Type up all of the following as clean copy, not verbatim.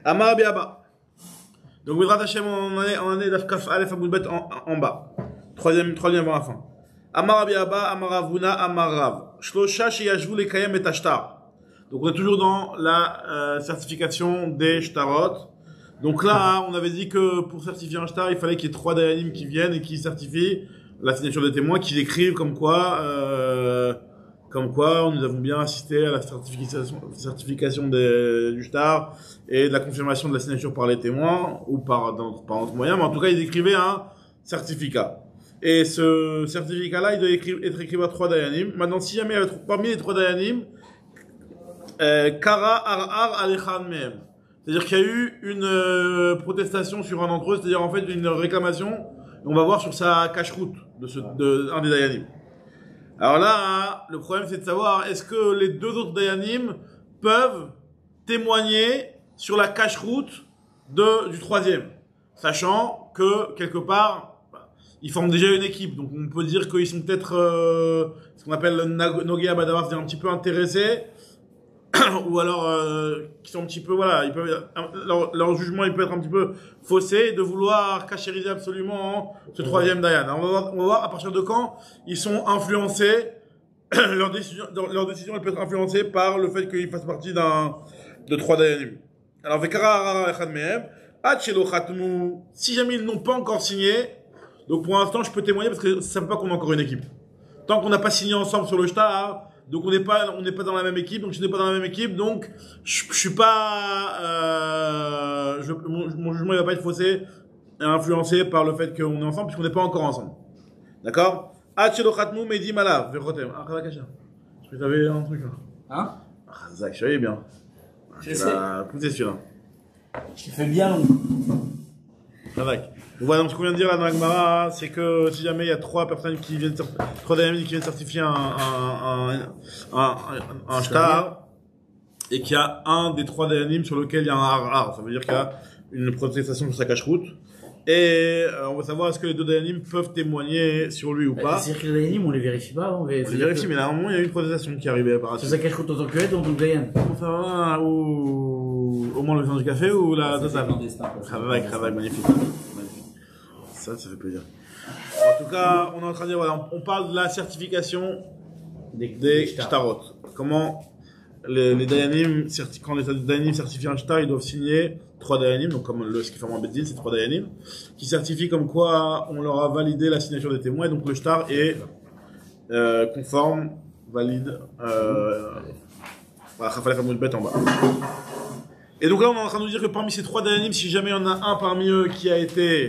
Amar Rabbi Abba. Donc, Midrat Hashem, on en est d'Afkaf Aleph Amoudbet en bas. Troisième avant la fin. Amar Rabbi Abba, Amar Ravuna, Amar Rav. Shlosha Sheyashvu Lekayem et Ashtar. Donc, on est toujours dans la certification des shtarot. Donc là, on avait dit que pour certifier un shtar, il fallait qu'il y ait 3 dayanim qui viennent et qui certifient la signature des témoins, qui écrivent comme quoi nous avons bien assisté à la certification du shtar et de la confirmation de la signature par les témoins ou par autre moyen. Mais en tout cas, ils écrivaient un certificat. Et ce certificat-là, il doit être écrit par 3 dayanim. Maintenant, si jamais il y avait parmi les 3 dayanim, Kara Ar Alechan Mehem. C'est-à-dire qu'il y a eu une protestation sur un d'entre eux, c'est-à-dire en fait une réclamation, on va voir sur sa cache-route de un des dayanim. Alors là, le problème c'est de savoir est-ce que les 2 autres dayanim peuvent témoigner sur la cache-route du 3e, sachant que quelque part ils forment déjà une équipe, donc on peut dire qu'ils sont peut-être ce qu'on appelle Nogea Badavar, c'est-à-dire un petit peu intéressés. Ou alors qui sont un petit peu ils peuvent leur jugement il peut être un petit peu faussé de vouloir cachériser absolument ce 3e dayan. Alors on va voir à partir de quand ils sont influencés leur décision elle peut être influencée par le fait qu'ils fassent partie de 3 dayanim. Alors vekara echad mehem ad shelo khatmu, si jamais ils n'ont pas encore signé, donc pour l'instant je peux témoigner parce que ça ne veut pas qu'on a encore une équipe. Tant qu'on n'a pas signé ensemble sur le shtar, donc on n'est pas dans la même équipe, donc je n'ai pas dans la même équipe, donc je suis pas mon jugement il va pas être faussé et influencé par le fait qu'on est ensemble puisqu'on n'est pas encore ensemble. D'accord? Achelo khatmu medi malav verotem. Ah Khazak, je crois que t'avais un truc là. Hein? Khazak, je savais bien. Je sais. Poussé celui-là. Tu fais bien long. Khazak. Voilà, donc ce qu'on vient de dire là dans la Gemara, c'est que si jamais il y a 3 personnes qui viennent, 3 dayanim qui viennent certifier un shtar, et qu'il y a un des 3 dayanim sur lequel il y a un har, ça veut dire qu'il y a une protestation sur sa cache-route, et on va savoir est-ce que les 2 dayanim peuvent témoigner sur lui ou pas. C'est-à-dire que les dayanim, on les vérifie pas, on les vérifie, mais là, à un moment, il y a eu une protestation qui est arrivée par sur sa cache-route en tant que aide, en tant que dayan. Ça va, ou au moins le vin du café, ou la totale. Travail, magnifique. Ça fait plaisir. En tout cas, on est en train de dire, voilà, on parle de la certification des shtarot. Comment les dayanim, quand les dayanim certifient un shtar, ils doivent signer 3 dayanim, donc comme ce qui forme un beddin, c'est 3 dayanim, qui certifient comme quoi on leur a validé la signature des témoins, et donc le shtar est conforme, valide, voilà, Khafalef Amoudbet en bas. Et donc là, on est en train de nous dire que parmi ces 3 dayanim, si jamais il y en a un parmi eux qui a été,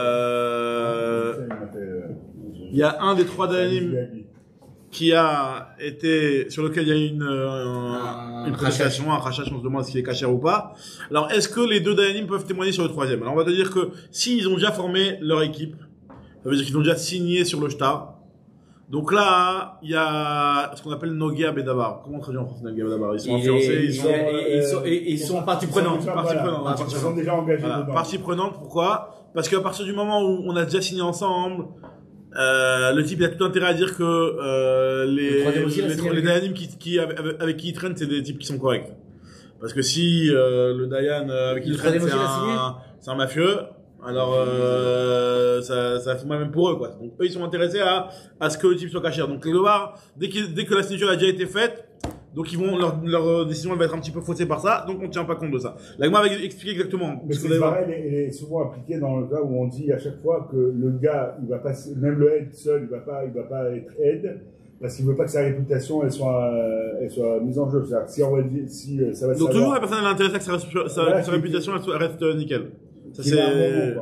il y a un des 3 dayanim qui a été, sur lequel il y a eu une protestation, un rachach, on se demande s'il est caché ou pas. Alors, est-ce que les 2 dayanim peuvent témoigner sur le 3e? Alors, on va te dire que s'ils ont déjà formé leur équipe, ça veut dire qu'ils ont déjà signé sur le shtar. Donc là, il y a ce qu'on appelle Nogea Bedavar. Comment on traduit en français Nogea Bedavar? Ils sont influencés, ils sont partie prenante. Ils sont déjà engagés dedans. Partie prenante, pourquoi? Parce qu'à partir du moment où on a déjà signé ensemble, le type il a tout intérêt à dire que les dayanim avec qui il traîne, c'est des types qui sont corrects. Parce que si le dayan avec qui il traîne, c'est un mafieux, alors ça fait mal même pour eux, quoi. Donc eux ils sont intéressés à ce que le type soit caché. Donc dès que la signature a déjà été faite, donc leur décision elle va être un petit peu faussée par ça, donc on ne tient pas compte de ça. La Gemara va expliquer exactement. Mais c'est pareil, elle est souvent appliquée dans le cas où on dit à chaque fois que le gars, il va pas, même le aide seul, il va pas être aide, parce qu'il veut pas que sa réputation elle soit mise en jeu. Si on va dire, si ça va. Donc toujours la personne elle est intéressée que sa réputation elle reste nickel. Ça c'est.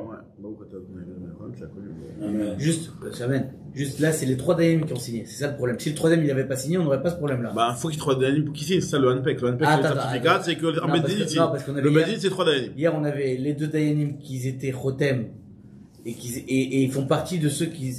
Juste là, c'est les 3 dayanim qui ont signé. C'est ça le problème. Si le 3e il n'avait pas signé, on n'aurait pas ce problème-là. Bah, faut qu'il y ait 3 dayanim pour qu'ils signent. C'est ça le Hanpek. Le Hanpek, le certificat, c'est que le beddin ici. Le beddin, c'est 3 dayanim. Hier, on avait les 2 dayanim qui étaient chotem et ils font partie de ceux qui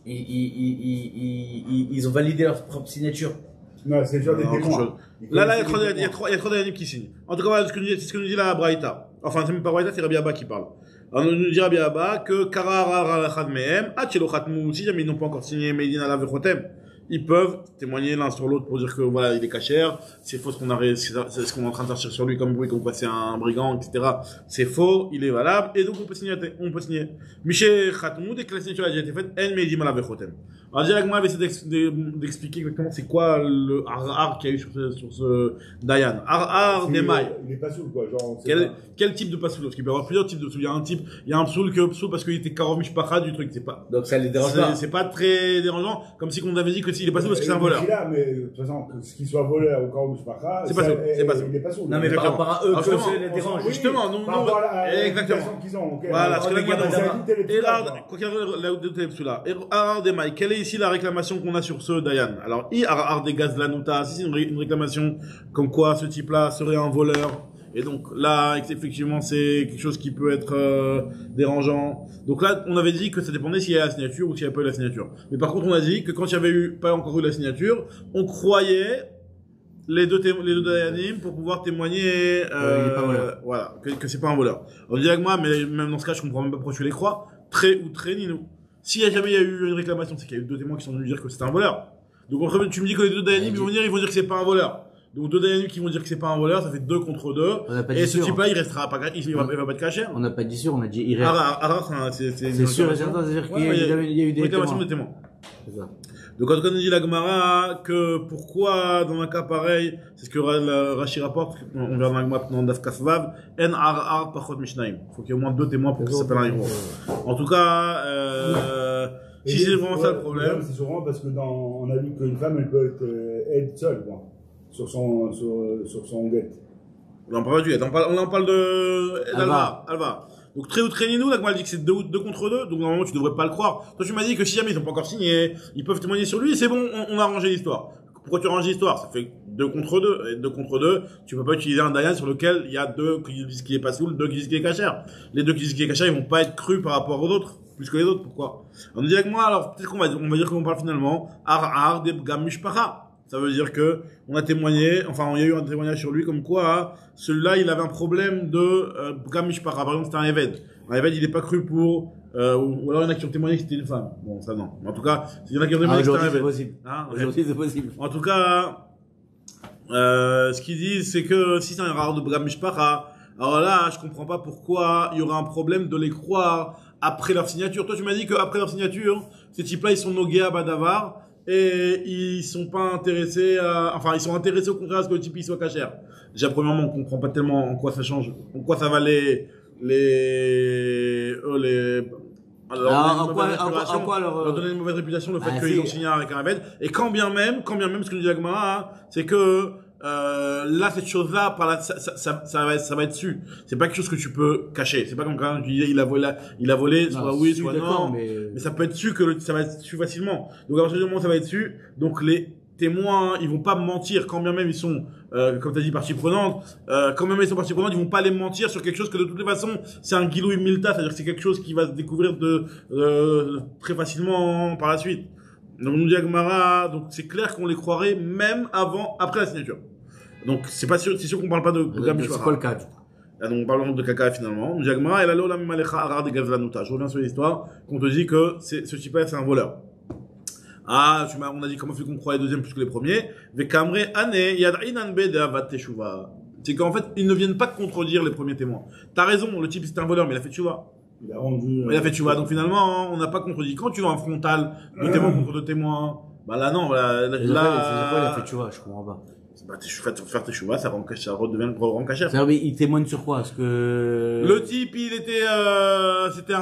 ils ont validé leur propre signature. Non, c'est déjà des témoins. Là, il y a 3 dayanim qui signent. En tout cas, voilà, c'est ce que nous dit la Braïta. Enfin, c'est même pas Braïta, c'est Rabbi Abba qui parle. Alors, on nous dit Rabbi Abba que Kara Ar Alechan Mehem, Achelo Khatmu, si jamais ils n'ont pas encore signé Medina la Vechotem, ils peuvent témoigner l'un sur l'autre pour dire que voilà, il est cachère, c'est faux c'est ce qu'on est en train de sortir sur lui comme bruit, comme quoi c'est un brigand, etc. C'est faux, il est valable, et donc on peut signer. Michel Khatoumou, dès que la signature a déjà été faite, elle m'a dit mal avec Khotem. Alors, directement, elle va essayer d'expliquer exactement c'est quoi le har qu'il y a eu sur ce Dayan. Har des mailles. Il est pas sourd, quoi. Genre, Quel type de pasoul? Parce qu'il peut y avoir plusieurs types de pasoul. Il y a un psoul parce qu'il était karov mishpacha du truc, c'est pas. Donc ça les dérange pas. C'est pas très dérangeant, comme si on avait dit que s'il est pas soul parce que c'est un voleur. Mais de toute façon, qu'il soit voleur ou karov mishpacha, c'est pas soul. Il est pas soul. Non, mais par rapport à eux, que ça les dérange. Justement, non, exactement. Voilà, ce que la quoi qu'il arrive, là, har des mailles. Quelle est ici la réclamation qu'on a sur ce Dayan? Alors, har des gaz de la nuta, si c'est une réclamation comme quoi ce type-là serait un voleur. Et donc là, effectivement, c'est quelque chose qui peut être dérangeant. Donc là, on avait dit que ça dépendait s'il y a la signature ou s'il n'y a pas eu la signature. Mais par contre, on a dit que quand il y avait pas encore eu la signature, on croyait les deux Dayanim pour pouvoir témoigner voilà, que c'est pas un voleur. On dit avec moi, mais même dans ce cas, je comprends même pas pourquoi tu les crois. Très ou très Ninou. S'il y a jamais eu une réclamation, c'est qu'il y a eu deux témoins qui sont venus dire que c'est un voleur. Donc tu me dis que les deux Dayanim ils vont dire que c'est pas un voleur. Donc deux Dayanim qui vont dire que c'est pas un voleur, ça fait 2 contre 2. Et ce type-là, il restera pas, il va pas être caché. On n'a pas dit sûr, on a dit il reste. C'est sûr et certain, c'est-à-dire qu'il y a eu des témoins. C'est ça. Donc quand on dit la Gemara que pourquoi dans un cas pareil, c'est ce que Rashi rapporte, on verra dans la Gemara dans Daf Kasvav, en ar pachot mishnaim. Il faut qu'il y ait au moins 2 témoins pour que ça s'appelle un héros. En tout cas, si c'est vraiment ça le problème. C'est souvent parce que on a vu qu'une femme elle peut être aide seule, quoi, sur son guette. On en parle du guette, on en parle de Alva. Donc très ou très ninou, la Gemara dit que c'est 2 contre 2, donc normalement tu devrais pas le croire. Toi tu m'as dit que si jamais ils ont pas encore signé, ils peuvent témoigner sur lui, et c'est bon, on a arrangé l'histoire. Pourquoi tu arranges l'histoire? Ça fait 2 contre 2, et 2 contre 2, tu peux pas utiliser un Dayan sur lequel il y a 2 qui disent qu'il est pas soul, 2 qui disent qu'il est cachère. Les 2 qui disent qu'il est cachère, ils vont pas être crus par rapport aux autres, plus que les autres, pourquoi? On dit avec moi, alors peut-être qu'on va dire qu'on parle finalement, har des gam mishpacha. Ça veut dire que on a témoigné, enfin il y a eu un témoignage sur lui comme quoi celui-là il avait un problème de Bgam Mishpacha. Par exemple c'était un Eved. Un Eved il est pas cru pour ou alors il y en a qui ont témoigné que c'était une femme. Bon ça non. Mais en tout cas il y en a qui ont témoigné que c'était un Eved. Aujourd'hui c'est possible. En tout cas ce qu'ils disent c'est que si c'est un rare de Bgam Mishpacha, alors là je comprends pas pourquoi il y aura un problème de les croire après leur signature. Toi tu m'as dit qu'après leur signature ces types-là ils sont nogués à Badavar. Et ils sont pas intéressés ils sont intéressés au contraire à ce que le type il soit cachère. Déjà, premièrement, on comprend pas tellement en quoi ça change, en quoi ça va en quoi leur donner une mauvaise réputation, le fait qu'ils ont signé avec un Eved. Et quand bien même, ce que nous dit la Gemara, c'est que, là, cette chose-là, ça va être su. C'est pas quelque chose que tu peux cacher. C'est pas comme quand tu dis, il a volé, soit oui, soit non. Mais ça peut être su ça va être su facilement. Donc, à partir du moment où ça va être su, donc les témoins, ils vont pas mentir, quand bien même ils sont, comme t'as dit, partie prenante, quand même ils sont partie prenante, ils vont pas les mentir sur quelque chose que de toutes les façons, c'est un gilou milta, c'est-à-dire que c'est quelque chose qui va se découvrir très facilement par la suite. Donc, nous dit Agmara, donc c'est clair qu'on les croirait même après la signature. Donc, c'est sûr qu'on parle pas de Gamishwara. C'est quoi le cas, du coup? Donc, on parle de caca finalement. Nous dit Agmara, je reviens sur l'histoire, qu'on te dit que ce type-là, c'est un voleur. On a dit comment fait qu'on croit les deuxièmes plus que les premiers. C'est qu'en fait, ils ne viennent pas contredire les premiers témoins. T'as raison, le type c'est un voleur, mais il a fait tchouva. Il a fait tchouva. Donc finalement, on n'a pas contredit. Quand tu as un frontal, deux témoins contre deux témoins, bah là non, là, il a fait tchouva, je comprends pas. Bah, faire tes chouva, ça redevient le grand cachère. Mais il témoigne sur quoi? Parce que... Le type, il était, c'était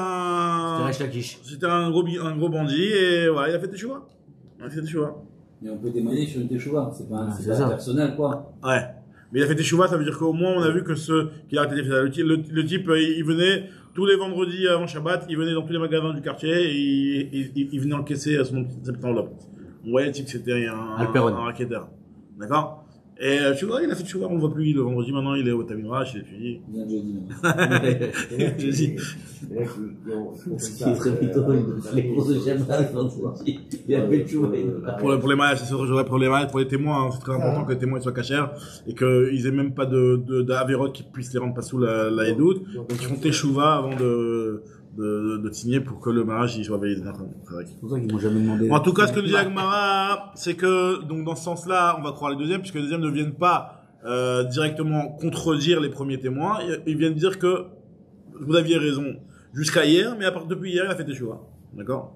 un gros bandit, et voilà, il a fait tes chouva. Mais on peut témoigner sur une teshuva, c'est pas personnel, quoi. Ouais. Mais il a fait teshuva, ça veut dire qu'au moins on a vu que qu'il a arrêté de faire. Le type, il venait tous les vendredis avant Shabbat, il venait dans tous les magasins du quartier et il venait encaisser son petite enveloppe. On voyait le type que c'était un racketteur. D'accord? Et tu vois, il a fait tchouva, on le voit plus le vendredi, maintenant il est au Taminrach, il étudie. Bien jeudi. Jeudi. Ce qui serait plutôt les courses de Shabbat, il a fait tchouva. Pour les mariages, c'est sûr que j'aurais pour les mariages, pour les témoins, hein, c'est très important que les témoins soient cachers et qu'ils aient même pas d'Averot qui puisse les rendre pas sous la Edout. Donc ils font teshuva avant de signer pour que le mariage il soit validé. C'est pour ça qu'ils m'ont jamais demandé. En tout cas, ce que nous dit Agmara, c'est que, donc, dans ce sens-là, on va croire les deuxièmes, puisque les deuxièmes ne viennent pas, directement contredire les premiers témoins. Ils viennent dire que vous aviez raison jusqu'à hier, mais à part depuis hier, il a fait des choix. D'accord?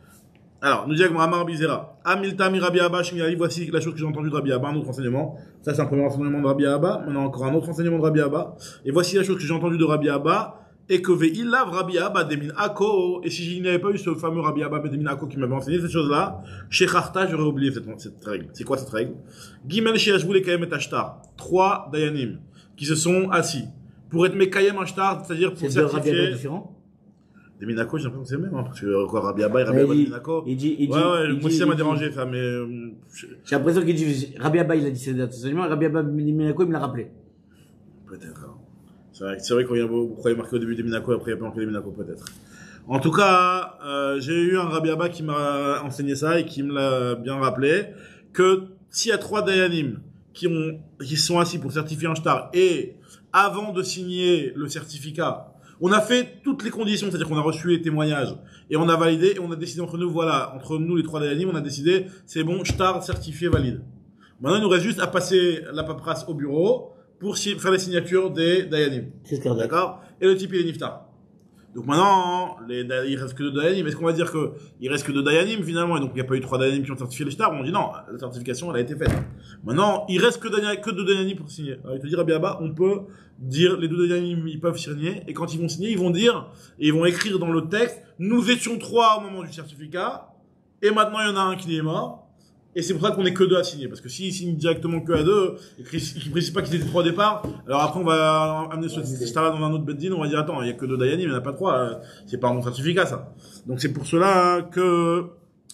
Alors, nous dit Agmara Marbizera. Amilta mi Rabbi Abba Shmiali, voici la chose que j'ai entendue de Rabbi Abba, un autre enseignement. Ça, c'est un premier enseignement de Rabbi Abba. Maintenant, encore un autre enseignement de Rabbi Abba. Et voici la chose que j'ai entendue de Rabbi Abba. Et que Ve'ilav Rabbi Abba Demin Ako. Et si je n'avais pas eu ce fameux Rabbi Abba Demin Ako qui m'avait enseigné cette chose-là, chez Kharta, j'aurais oublié cette règle. C'est quoi cette règle? Gimel Shiashvou les Kayem et Ashtar. 3 Dayanim qui se sont assis. Pour être Mekayem Ashtar, c'est-à-dire pour certifier. C'est deux Rabbi Abba différents? Des Minako, j'ai l'impression que c'est le même, hein, parce que quoi, Rabbi Abba et Rabbi Abba de Minako. Moi aussi ça m'a dérangé, ça, mais j'ai l'impression qu'il dit, Rabbi Abba, il a dit c'est absolument, Rabbi Abba de Minako, il me l'a rappelé. Peut-être, hein. C'est vrai qu'on y a beaucoup marqué au début des Minako, après il n'y a pas marqué des Minako, peut-être. En tout cas, j'ai eu un Rabbi Abba qui m'a enseigné ça et qui me l'a bien rappelé, que s'il y a 3 Dayanim qui sont assis pour certifier un shtar et avant de signer le certificat, on a fait toutes les conditions, c'est-à-dire qu'on a reçu les témoignages et on a validé et on a décidé entre nous, voilà, entre nous les 3 Dayanim, on a décidé, c'est bon, shtar certifié valide. Maintenant, il nous reste juste à passer la paperasse au bureau pour faire les signatures des Dayanim. D'accord? Et le type, il est niftar. Donc maintenant, il reste que 2 Dayanim. Est-ce qu'on va dire il reste que 2 Dayanim finalement, et donc il n'y a pas eu 3 Dayanim qui ont certifié les shtar? On dit non, la certification, elle a été faite. Maintenant, il reste que 2 Dayanim pour signer. Alors, il te dit, Rabbi Abba, on peut dire, les 2 Dayanim, ils peuvent signer, et quand ils vont signer, ils vont dire, et ils vont écrire dans le texte, nous étions 3 au moment du certificat, et maintenant il y en a un qui est mort, et c'est pour ça qu'on est que 2 à signer, parce que s'ils signent directement que à 2, et qu'ils ne précisent pas qu'ils étaient 3 au départ, alors après on va amener ce shtar dans un autre beddin, on va dire attends, il y a que 2 Dayanim, il n'y en a pas 3, c'est pas un bon certificat ça. Donc c'est pour cela que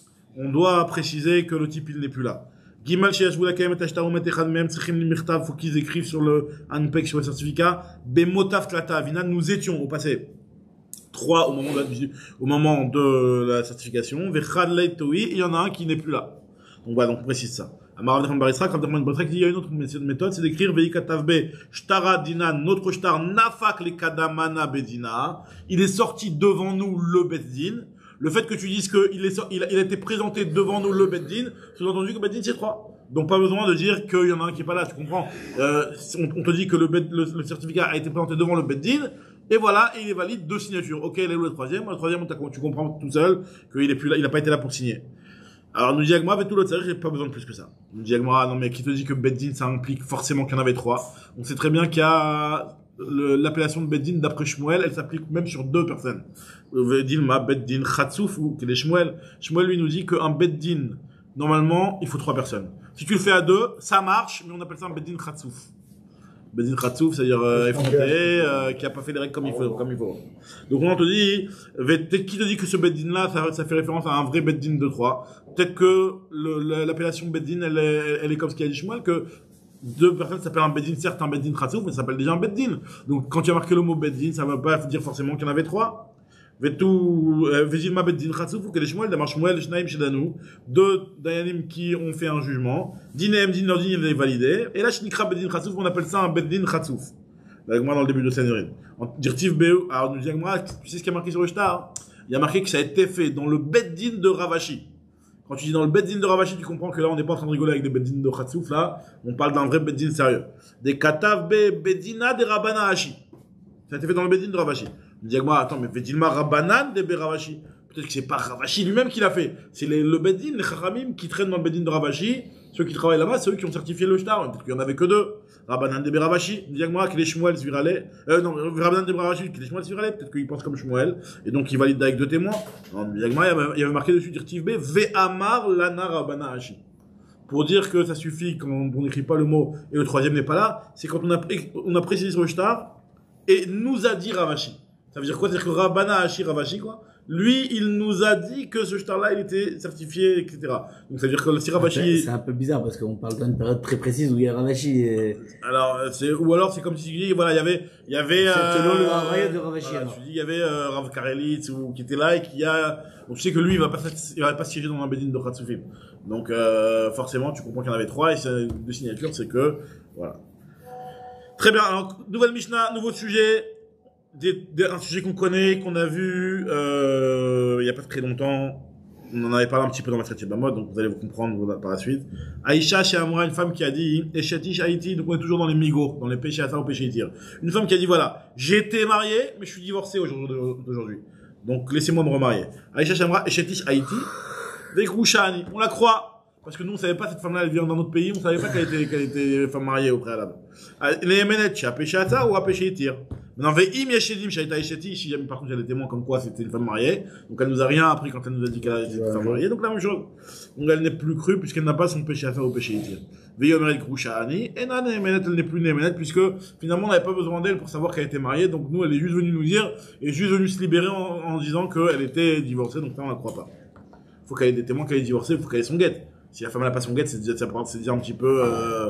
on doit préciser que le type il n'est plus là. Gimal Shiashvou la Kayem et Ashtar Umet Echad Mem Tzrichim Limirtav, faut qu'ils écrivent sur le Anpek sur le certificat, Bemotav Tlata Avina, nous étions au passé 3 au moment de la certification, Vechad Leitoui, il y en a un qui n'est plus là. Donc voilà, donc on précise ça. Amar Avdecham Barisra, quand Abdecham Barisra, il y a une autre méthode, c'est d'écrire Veikatavbe, Shtara Dina, notre Shtar, Nafak le Kadamana Bedina. Il est sorti devant nous le Beddin. Le fait que tu dises qu'il a été présenté devant nous le Beddin, sous-entendu que le Beddin c'est 3. Donc pas besoin de dire qu'il y en a un qui est pas là, tu comprends? On te dit que le certificat a été présenté devant le Beddin, et voilà, et il est valide 2 signatures. Ok, il est où le troisième? Le troisième, tu comprends tout seul qu'il est plus là, il n'a pas été là pour signer. Alors, nous dit Agmara, avec tout l'autre, j'ai pas besoin de plus que ça. Nous dit Agmara, non, mais qui te dit que Beddin, ça implique forcément qu'il y en avait 3. On sait très bien qu'il y a l'appellation de Beddin, d'après Shmuel, elle s'applique même sur 2 personnes. Beddin, ma Beddin, Khatsouf, ou qu'il est Shmuel. Shmuel, lui, nous dit qu'un Beddin, normalement, il faut 3 personnes. Si tu le fais à 2, ça marche, mais on appelle ça un Beddin Khatsouf. Beddin Khatsouf, c'est-à-dire effronté, qui a pas fait les règles comme il faut. Donc on te dit, qui te dit que ce Beddin-là, ça fait référence à un vrai Beddin de 3. Peut-être que l'appellation Beddin, elle est comme ce qu'a dit Shmuel, que 2 personnes s'appellent un Beddin, certes un Beddin Khatsouf, mais ça s'appelle déjà un Beddin. Donc quand tu as marqué le mot Beddin, ça ne va pas dire forcément qu'il y en avait 3. Vejilma Beddin Khatsouf, ou que les Shmuel, d'Amar Shmuel, Shnaim Shedanu, 2 Dayanim qui ont fait un jugement, Dinem Din, leur din, il est validé, et là, Shnikra Beddin Khatsouf, on appelle ça un Beddin Khatsouf. Avec moi dans le début de Sanhedrin. Dirtiv Beu, alors nous dit moi, tu sais ce qu'il y a marqué sur le shtar? Il y a marqué que ça a été fait dans le Beddin de Ravashi. Quand tu dis dans le Beddin de Ravashi, tu comprends que là, on n'est pas en train de rigoler avec des Beddin de Khatsouf, là, on parle d'un vrai Beddin sérieux. Des Katav Beddina de Rabana Hashi. Ça a été fait dans le Beddin de Ravashi. Il dit, attends, mais Vedilma Rabbanan de Ravashi. Peut-être que c'est pas Ravashi lui-même qui l'a fait. C'est le Beddin, les Chachamim qui traînent dans le Beddin de Ravashi. Ceux qui travaillent là-bas, c'est eux qui ont certifié le shtar. Peut-être qu'il y en avait que 2. Rabbanan de Ravashi. Il dit, que les Shmuel Svirale. Non, Rabbanan de Ravashi, que les Shmuel Svirale. Peut-être qu'ils pensent comme Shmuel. Et donc, ils valident avec 2 témoins. Non, il y avait marqué dessus, Dirtiv B, Ve'amar Lana Rabbana Hashi. Pour dire que ça suffit quand on n'écrit pas le mot et le troisième n'est pas là, c'est quand on a précisé sur le shtar et nous a dit Ravashi. Ça veut dire quoi? C'est-à-dire que Rabbana Hashi Ravashi, quoi. Lui, il nous a dit que ce shtar-là, il était certifié, etc. Donc, ça veut dire que si Ravashi... C'est un peu bizarre parce qu'on parle d'une période très précise où il y a Ravashi et... Alors, ou alors c'est comme si tu dis, voilà, il y avait, selon le Ravashi de Ravashi, voilà, tu dis, il y avait, Rav Karelitz, qui était là et qui a, donc tu sais que lui, il va pas siéger dans un Beddin de Khatsoufim. Donc, forcément, tu comprends qu'il y en avait 3 et de signature, c'est que, voilà. Très bien, alors, nouvelle Mishnah, nouveau sujet. un sujet qu'on connaît, qu'on a vu il n'y a pas très longtemps. On en avait parlé un petit peu dans la traité de la mode, donc vous allez vous comprendre par la suite. Aïcha chez Amra, une femme qui a dit, Eshetish Haïti, donc on est toujours dans les migots, dans les péchés à ça ou péchés tir. Une femme qui a dit, voilà, j'ai été mariée, mais je suis divorcée aujourd'hui. Donc laissez-moi me remarier. Aïcha chez Amra, Eshetish Haïti, Vekrouchani, on la croit. Parce que nous, on savait pas cette femme-là, elle vient dans notre pays, on savait pas qu'elle était femme mariée au préalable. Les Yemenet, à péché à ça ou à péché tir. Maintenant, Ve'im Yeshedim, Shaita Yesheti, si jamais par contre il y a des témoins comme quoi c'était une femme mariée, donc elle nous a rien appris quand elle nous a dit qu'elle était une femme mariée, donc la même chose. Donc elle n'est plus crue puisqu'elle n'a pas son péché à faire au péché tir. Ve'yomer Krouchani, et Nana Yemenet, elle n'est plus Yemenet puisque finalement on n'avait pas besoin d'elle pour savoir qu'elle était mariée, donc nous elle est juste venue nous dire, et juste venue se libérer en disant qu'elle était divorcée, donc là on la croit pas. Faut qu'elle ait des témoins qu'elle est divorcée, il faut qu'elle ait son guette. Si la femme n'a pas son guette, c'est déjà un petit peu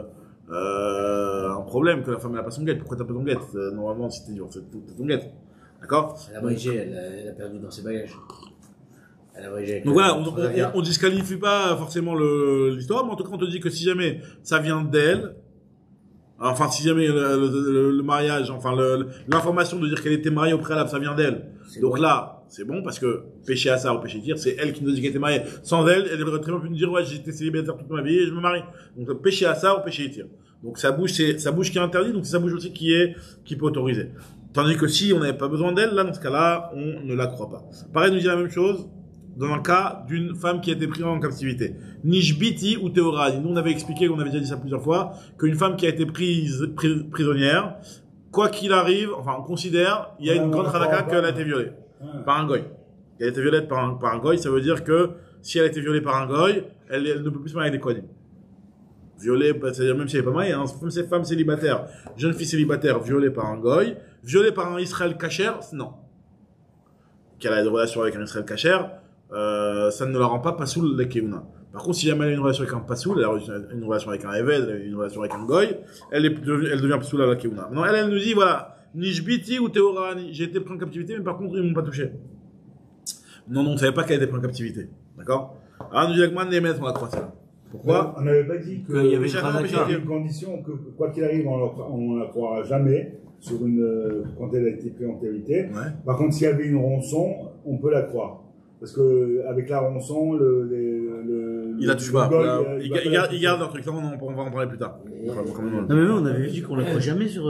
un problème que la femme n'a pas son guette. Pourquoi t'as pas ton guette? Normalement, si t'es divorcé, t'as ton guette. D'accord? Elle a voyagé, elle a perdu dans ses bagages. Elle a voyagé. Donc voilà, on disqualifie pas forcément l'histoire, mais en tout cas, on te dit que si jamais ça vient d'elle, enfin, si jamais le mariage, enfin, l'information de dire qu'elle était mariée au préalable, ça vient d'elle. Donc bon. Là, c'est bon parce que péché à ça ou péché tir, c'est elle qui nous dit qu'elle était mariée. Sans elle, elle aurait très bien pu nous dire, ouais, j'étais célibataire toute ma vie et je me marie. Donc, péché à ça ou péché tir. Donc, sa bouche qui est interdite, donc c'est sa bouche aussi qui peut autoriser. Tandis que si on n'avait pas besoin d'elle, là, dans ce cas-là, on ne la croit pas. Pareil, nous dit la même chose dans un cas d'une femme qui a été prise en captivité. Nishbiti ou Théorani. Nous, on avait expliqué, on avait déjà dit ça plusieurs fois, qu'une femme qui a été prisonnière, quoi qu'il arrive, enfin, on considère, il y a une grande halakha qu'elle a été violée. Par un goy. Elle a été violée par un goy, ça veut dire que si elle a été violée par un goy, elle ne peut plus se marier avec des kohanim. Violée, c'est-à-dire même si elle n'est pas mariée, hein, femme célibataire, jeune fille célibataire violée par un goy, violée par un Israël kasher, non. Qu'elle a des relations avec un Israël kasher, ça ne la rend pas pasoul la keuna. Par contre, si jamais elle a une relation avec un pasoul, elle a une relation avec un eved, elle a une relation avec un goy, elle devient pasoul à la keuna. Maintenant, elle nous dit, voilà, Nishbiti ou Théorani, j'ai été pris en captivité, mais par contre, ils m'ont pas touché. Non, on ne savait pas qu'elle était prise en captivité. D'accord? Alors, nous dit Agman, les maîtres, on la croit, ça. Pourquoi? On n'avait pas dit qu'il y avait une condition que, quoi qu'il arrive, on ne la croira jamais quand elle a été prise en captivité. Ouais. Par contre, s'il y avait une rançon, on peut la croire. Parce que, avec la rançon, il la touche pas. Il garde un truc, ça, on va en parler plus tard. Non, mais on avait dit qu'on la croit jamais sur,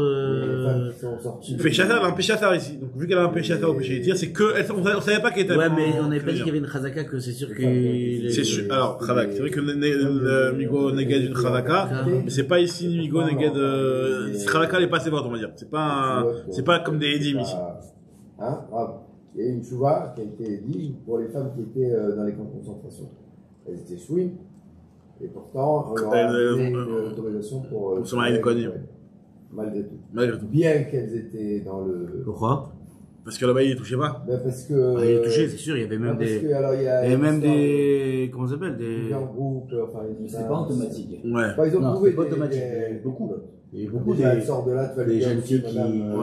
elle a un péché à faire ici. Donc, vu qu'elle a un péché à faire au péché tir, c'est que, on savait pas qu'elle était. Ouais, mais on n'avait pas dit qu'il y avait une chazaka, que c'est sûr que. C'est sûr. Alors, chazak. C'est vrai que le Migo Neged une chazaka, mais c'est pas ici, Migo Neged, chazaka, elle est pas assez forte, on va dire. C'est pas comme des Edim ici. Hein, grave. Il y a une chouva qui a été dit pour les femmes qui étaient dans les camps de concentration. Elles étaient chouines, et pourtant, on leur a donné une autorisation pour se marier avec les malgré tout. Bien qu'elles étaient dans le. Pourquoi? Parce que là-bas, il ne touchait pas. Ben parce que. Il est touché, c'est sûr, il y avait même des. Il y avait même des. Comment ça s'appelle? Des. En groupe, enfin, c'est pas automatique. Ouais. Par exemple, non, c'est pas automatique. Beaucoup. Il y a beaucoup des. Sortent de là, des jeunes filles qui.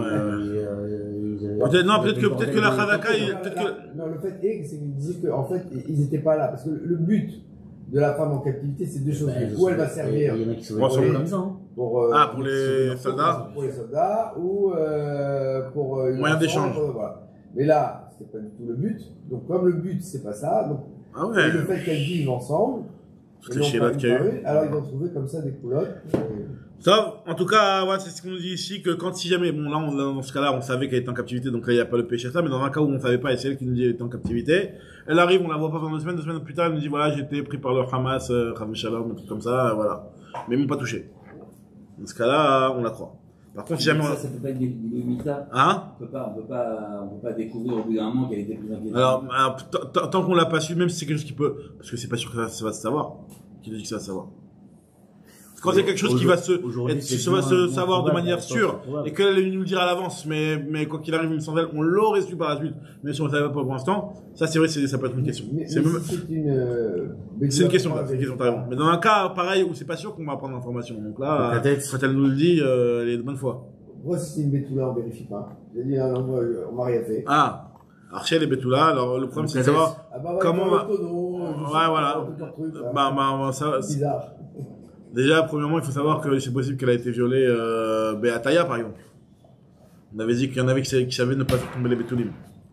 Peut-être que la Khadaka. Non, le fait est que c'est qu'ils disaient qu'en fait, ils n'étaient pas là. Parce que le but de la femme en captivité, c'est deux choses. Ou elle va servir. Il y en a qui sont comme ça. Pour les soldats. Pour les soldats ou pour une moyen d'échange. Voilà. Mais là, c'était pas du tout le but. Donc, comme le but, c'est pas ça. Donc, et le fait qu'elles vivent ensemble. Alors, ils ont trouvé comme ça des culottes. Sauf, en tout cas, ouais, c'est ce qu'on nous dit ici, que si jamais, bon, là, dans ce cas-là, on savait qu'elle était en captivité, donc là, il n'y a pas le péché à ça, mais dans un cas où on ne savait pas, et c'est elle qui nous dit qu'elle était en captivité, elle arrive, on la voit pas pendant 2 semaines plus tard, elle nous dit, voilà, j'ai été pris par le Hamas, Khav Shalom, un truc comme ça, voilà. Mais ils m'ont pas touché. Dans ce cas-là, on la croit. Par contre, si jamais ça peut pas être des mitas. Hein? On peut pas découvrir au bout d'un moment qu'elle était plus inquiétante. Alors, tant qu'on l'a pas su, même si c'est quelque chose qui peut, parce que c'est pas sûr que ça va se savoir. Qui nous dit que ça va se savoir? Quand c'est quelque chose qui va se savoir de manière sûre, et qu'elle allait nous le dire à l'avance, mais quoi qu'il arrive, il me semble, on l'aurait su par la suite, mais si on ne savait pas pour l'instant, ça c'est vrai, ça peut être une question. C'est une question, t'as raison. Mais dans un cas pareil où c'est pas sûr qu'on va apprendre l'information, donc là, quand elle nous le dit, elle est de bonne foi. Moi, si c'est une bétoula, on vérifie pas. J'ai dit, on m'a rien fait. Ah! Archel et Betula, alors le problème c'est de savoir comment on va. Ouais, voilà. Ça, bizarre. Déjà, premièrement, il faut savoir que c'est possible qu'elle a été violée, Beataya, par exemple. On avait dit qu'il y en avait qui savaient ne pas faire tomber les Betoulim.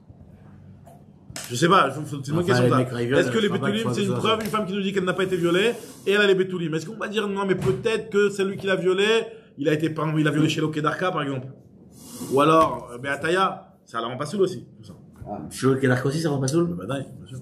Je sais pas, c'est une bonne question ça. Est-ce que les Betoulim, c'est une preuve, une femme qui nous dit qu'elle n'a pas été violée, et elle a les Betoulim. Est-ce qu'on va dire non, mais peut-être que c'est lui qui l'a violée, il a violé chez Lokedarka par exemple. Ou alors, Beataya, ça la rend pas saoul aussi. Tout ça. Chez Lokedarka aussi, ça rend pas saoul? Bah, bien sûr.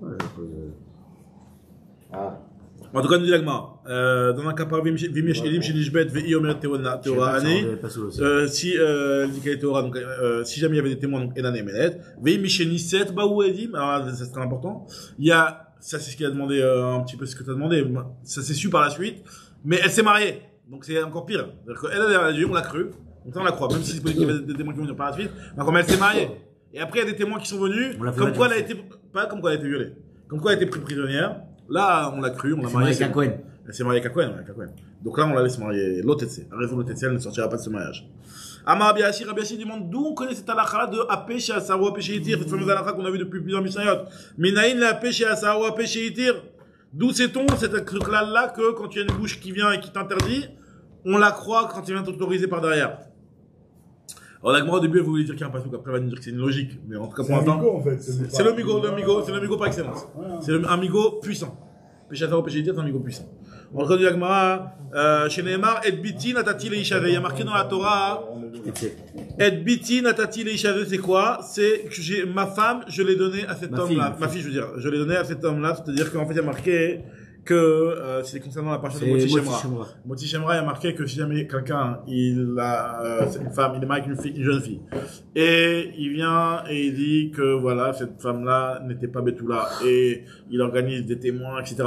En tout cas, nous dit l'agma, dans un cas par Vimesh Elim chez Nishbet, Vei Omer Teora Ani, si elle dit qu'elle est Teora, donc si jamais il y avait des témoins, donc Enan et Menet, Vei Miché Niset, Baou Edim, alors c'est très important, il y a, ça c'est ce qu'il a demandé, un petit peu ce que tu as demandé, ça s'est su par la suite, mais elle s'est mariée, donc c'est encore pire. C'est-à-dire qu'elle a dit, on l'a cru, donc ça on la croit, même si c'est possible qu'il y avait des témoins qui vont venir par la suite, mais comme elle s'est mariée. Et après il y a des témoins qui sont venus, comme quoi elle a été, pas comme quoi elle a été violée, comme quoi elle a été prise prisonnière. Là, on l'a cru, on l'a marié. Elle s'est mariée avec un Cohen. Elle s'est mariée avec un Cohen. Donc là, on la laisse marier l'Otetse. À raison de l'Otetse, elle ne sortira pas de ce mariage. Amar Rabiashi demande d'où on connaît cette halakha de Apé chez Asar ou Apé chez Yitir, cette fameuse halakha qu'on a vue depuis plusieurs Mishnayot. Minaïn la Apé chez Asar ou Apé chez Yitir. D'où sait-on cette là que quand tu as une bouche qui vient et qui t'interdit, on la croit quand il vient t'autoriser par derrière. Alors la Gemara au début elle voulait dire qu'il y a un passouk, après elle va nous dire que c'est une logique, mais en tout cas pour l'instant c'est le migo par excellence. C'est un migo puissant. Péchateur au péché c'est un migo puissant. On reconnaît la Gemara chez Neymar et biti natati leishave. Il y a marqué dans la Torah et biti natati leishave, c'est quoi? C'est que ma femme, je l'ai donnée à cet homme-là. Ma fille, je veux dire, je l'ai donnée à cet homme-là, c'est-à-dire qu'en fait il y a marqué que c'est concernant la partie de Moti Shemra. Moti Shemra, il y a marqué que si jamais quelqu'un, il a une femme, il est marié avec une jeune fille, et il vient et il dit que voilà, cette femme-là n'était pas Betula, et il organise des témoins, etc.,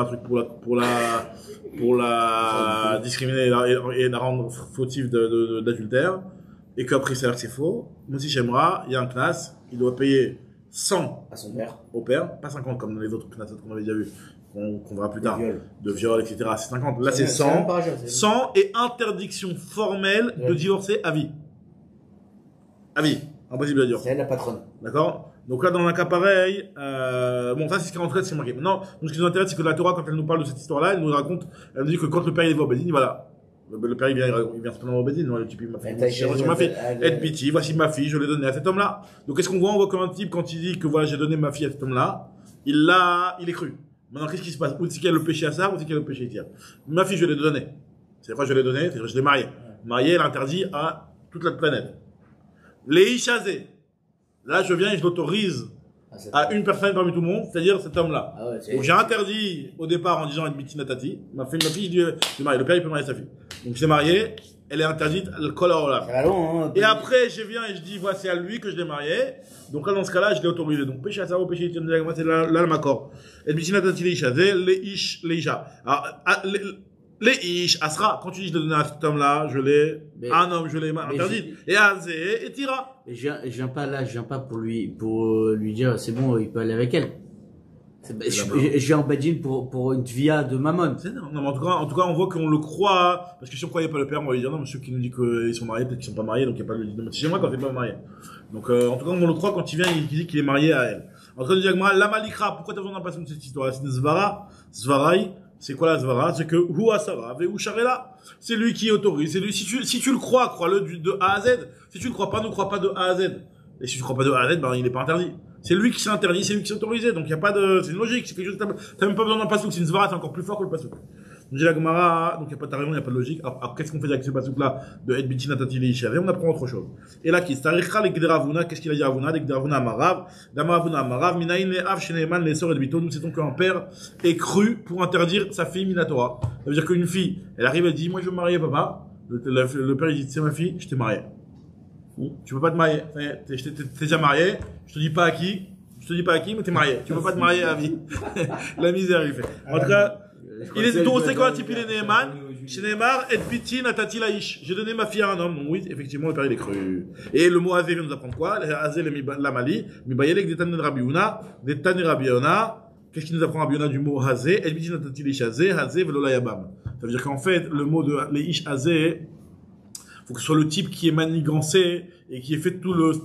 pour la discriminer et la rendre fautive d'adultère, et qu'après il s'avère que c'est faux. Moti Shemra, il y a un knas, il doit payer 100 à son père, au père, pas 50 comme dans les autres knas qu'on avait déjà vu. Qu'on verra plus tard, de viol, etc. C'est 50. Là, c'est 100. 100 et interdiction formelle de divorcer à vie. À vie. Impossible à divorcer. C'est elle la patronne. D'accord? Donc là, dans un cas pareil, bon, ça, c'est ce qui rentre, c'est marqué. Maintenant, ce qui nous intéresse, c'est que la Torah, quand elle nous parle de cette histoire-là, elle nous raconte, elle nous dit que quand le père, il va au Bédine, voilà. Le père, il vient simplement au Bédine, le type, il m'a fait, j'ai reçu ma fille. Et pitié, voici ma fille, je l'ai donnée à cet homme-là. Donc, qu'est-ce qu'on voit? On voit comme un type, quand il dit que voilà, j'ai donné ma fille à cet homme-là, il est cru. Maintenant, qu'est-ce qui se passe? Où c'est qu'il y a le péché à ça, où c'est qu'il y a le péché itir? Ma fille, je l'ai donnée. C'est quoi je l'ai donnée? C'est que je l'ai mariée. Mariée, elle interdit à toute la planète. Les Ishazé. Là, je viens et je l'autorise à une personne parmi tout le monde, c'est-à-dire cet homme-là. Ah ouais, donc, j'ai interdit au départ en disant une biti natati. Ma fille, je dis, marié. Le père, il peut marier sa fille. Donc, je l'ai mariée. Elle est interdite, le kola. Et après, je viens et je dis, voilà, c'est à lui que je l'ai mariée. Donc là, dans ce cas-là, je l'ai autorisé. Donc, péché à ça, péché, c'est là le macor. Et puis, si natati les ish, les isha. Alors, les ish, asra, quand tu dis je l'ai donné à cet homme-là, je l'ai, un homme, je l'ai interdit. Et azé, et tira. Je viens pas pour lui dire, c'est bon, il peut aller avec elle. Je viens en Badjin pour une via de Mammon. Non, mais en tout cas, on voit qu'on le croit, parce que si on croyait pas le père, on va lui dire, non, monsieur qui nous dit qu'ils sont mariés, peut-être qu'ils sont pas mariés, donc il n'y a pas de dit, chez moi quand il n'est pas marié. Donc, en tout cas, on le croit quand il vient, il dit qu'il est marié à elle. En tout cas, la malikra, pourquoi t'as besoin d'un passage de cette histoire? C'est une zvara, zvaraï. C'est quoi la zvara? C'est que, hua sara, ve usharela. C'est lui qui autorise, c'est lui, si tu le crois, crois-le de A à Z. Si tu le crois pas, ne crois pas de A à Z. Et si tu crois pas de A à Z, ben, il n'est pas interdit. C'est lui qui s'est interdit, c'est lui qui s'est autorisé. Donc, il n'y a pas de, c'est une logique, c'est quelque chose, t'as même pas besoin d'un pasouk, c'est une zvara, c'est encore plus fort que le pasouk. Donc, j'ai la Gemara, donc il n'y a pas de raison, il n'y a pas de logique. Alors qu'est-ce qu'on fait avec ce pasouk-là de Edbiti Natati Leishave? On apprend autre chose. Et là, qui s'arichra les Gderavuna, qu'est-ce qu'il a dit à Avuna? Les Gderavuna Amarav, Damaravuna Amarav, Minaïn le Av Sheneman, les Sor Edbito. Nous, c'est qu'un père est cru pour interdire sa fille Minatora. Ça veut dire qu'une fille, elle arrive, elle dit, moi, je veux me marier, papa. Le père, il dit, c'est ma fille, je t'ai marié. Tu peux pas te marier. T'es déjà marié, je te dis pas à qui, mais t'es marié. Tu peux pas te marier à vie. La misère, il fait. En tout cas, il est, donc, c'est quoi un type, il est Neeman? Chez Neymar, et Biti Natati Laish. J'ai donné ma fille à un homme. Donc, oui, effectivement, le père, il est cru. Et le mot Azé vient nous apprendre quoi? Azé, la Mali. Mais Bayelek, des Taner Rabiuna. Des Taner Rabiuna. Qu'est-ce qui nous apprend Rabiuna du mot Azé? Et Biti Natati Laish Azé. Azé, Velola Yabam. Ça veut dire qu'en fait, le mot de Leish Azé, faut que ce soit le type qui est manigancé et qui ait fait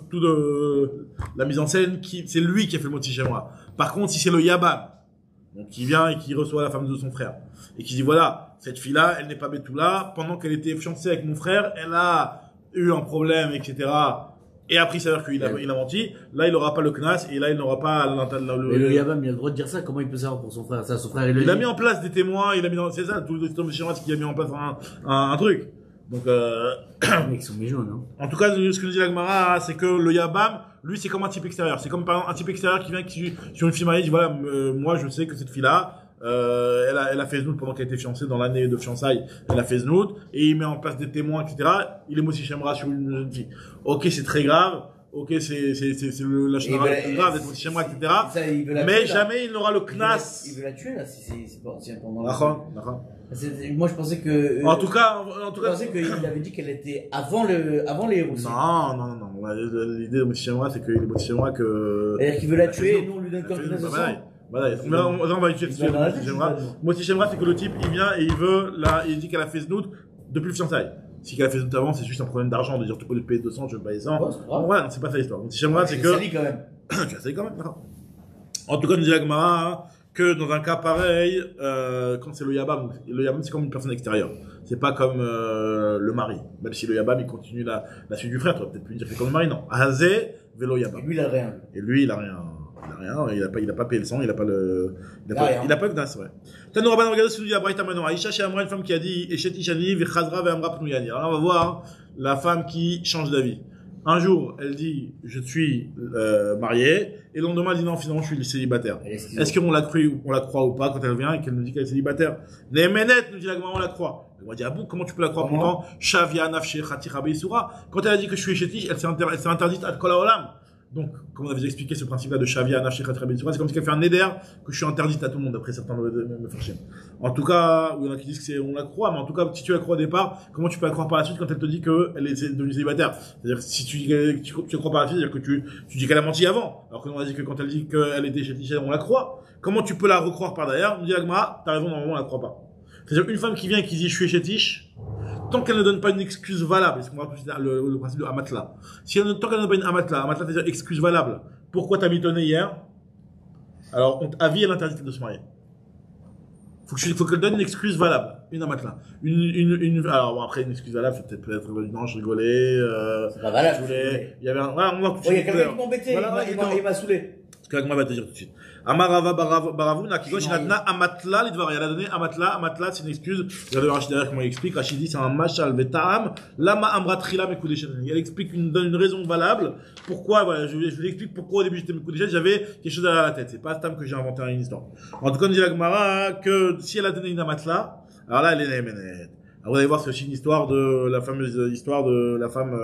la mise en scène, c'est lui qui a fait le mot chez moi. Par contre, si c'est le Yabam, donc qui vient et qui reçoit la femme de son frère, et qui dit voilà, cette fille-là, elle n'est pas Betula, pendant qu'elle était fiancée avec mon frère, elle a eu un problème, etc., et après il s'avère qu'il a menti, là il n'aura pas le knas, et là il n'aura pas Mais le Yabam, il a le droit de dire ça, comment il peut savoir pour son frère? Ça, son frère, il a mis en place des témoins, c'est ça, tout le temps, c'est qu'il a mis en place un truc. Donc, Mec, ils sont méchants, non? En tout cas, ce que nous dit la Gemara, c'est que le Yabam, lui, c'est comme un type extérieur. C'est comme par exemple un type extérieur qui vient sur une fille mariée, il dit voilà, moi, je sais que cette fille-là, elle a fait znout pendant qu'elle était fiancée dans l'année de fiançailles, elle a fait znout, et il met en place des témoins, etc. Il est Mossi Shemra sur une jeune fille. Ok, c'est très grave. Ok, c'est la chose grave d'être Mossi Shemra, etc. Mais jamais il n'aura le knas. Il veut la tuer, là, si c'est pas pendant D'accord. Moi, je pensais que. En tout cas, je pensais qu'il avait dit qu'elle était avant les héros. Non. L'idée de Mossi Shemra, c'est qu'il est Mossi Shemra que. C'est-à-dire qu'il veut la tuer, et nous, on lui donne comme knas de sang. Voilà, on va utiliser Mossi Shemra, c'est que le type, il vient et il dit qu'elle a fait znout depuis le fiançailles. Si qu'elle a fait znout avant, c'est juste un problème d'argent, de dire tu peux le payer 200, je veux payer 100. Voilà, c'est pas ça l'histoire. Mossi Shemra, c'est que. Tu as sali quand même. Tu as sali quand même, d'accord. En tout cas, nous dit la Gemara que dans un cas pareil, quand c'est le Yabam c'est comme une personne extérieure. C'est pas comme le mari. Même si le Yabam il continue la suite du frère, tu aurais peut-être pu dire que c'est comme le mari, non. Hazé, vélo Yabam. Et lui, il a rien. Et lui, il a rien. Il a pas payé le sang, il a pas le knas, c'est vrai. Tano Rabban regarde ce que nous dit la Braïta maintenant. Aïcha chez Amra, une femme qui a dit Eshet Ishani v'chazra ve'amra pnuyani. Alors là, on va voir la femme qui change d'avis. Un jour, elle dit je suis mariée, et le lendemain, elle dit non, finalement, je suis célibataire. Est-ce qu'on la croit ou pas quand elle vient et qu'elle nous dit qu'elle est célibataire? Nemenet, nous dit la Gemara, on la croit. On va dire, ah bon, comment tu peux la croire pourtant? Shavia nafshe khatira beisura. Quand elle a dit que je suis échétiche, elle s'est interdite à kol haolam. Donc, comme on avait expliqué ce principe-là de Shavia nafshe khatira beisura, c'est comme si elle fait un neder que je suis interdite à tout le monde, d'après certains me farchim. En tout cas, il y en a qui disent que on la croit, mais en tout cas, si tu la crois au départ, comment tu peux la croire par la suite quand elle te dit qu'elle est devenue célibataire? C'est-à-dire, si tu dis que tu la crois par la suite, c'est-à-dire que tu dis qu'elle a menti avant. Alors que nous, on a dit que quand elle dit qu'elle était chétiche, on la croit. Comment tu peux la recroire par derrière? On dit Agma, t'as raison, normalement, on la croit pas. C'est-à-dire, une femme qui vient et qui dit je suis chétiche, tant qu'elle ne donne pas une excuse valable, est-ce qu'on va plus le principe de amatla. Tant qu'elle ne donne pas une amatla, c'est-à-dire excuse valable. Pourquoi t'as mitonné hier? Alors, à vie, elle est interdite de se marier. Faut qu'elle donne une excuse valable. Une amatla. Alors, bon, après, une excuse valable, c'est peut-être, non, je rigolais, c'est pas valable. Il y avait on va coucher. Il y a quelqu'un qui m'embêtait, il m'a saoulé. Ce que va te dire tout de suite. Amarava Baravuna, qui gauche, il a amatla, il a donné amatla, c'est une excuse. Regardez Rachid derrière comment il explique. Rachid dit, c'est un machal veta'am, lama amra trila mekudeshet. Elle explique donne une raison valable. Pourquoi, voilà, je vous explique pourquoi au début j'étais mekudeshet, j'avais quelque chose derrière la tête. C'est pas Tam que j'ai inventé une histoire. En tout cas, on dit la Gemara que si elle a donné une amatla, alors là, elle est némenet. Alors vous allez voir, c'est aussi une histoire de la fameuse histoire de la femme,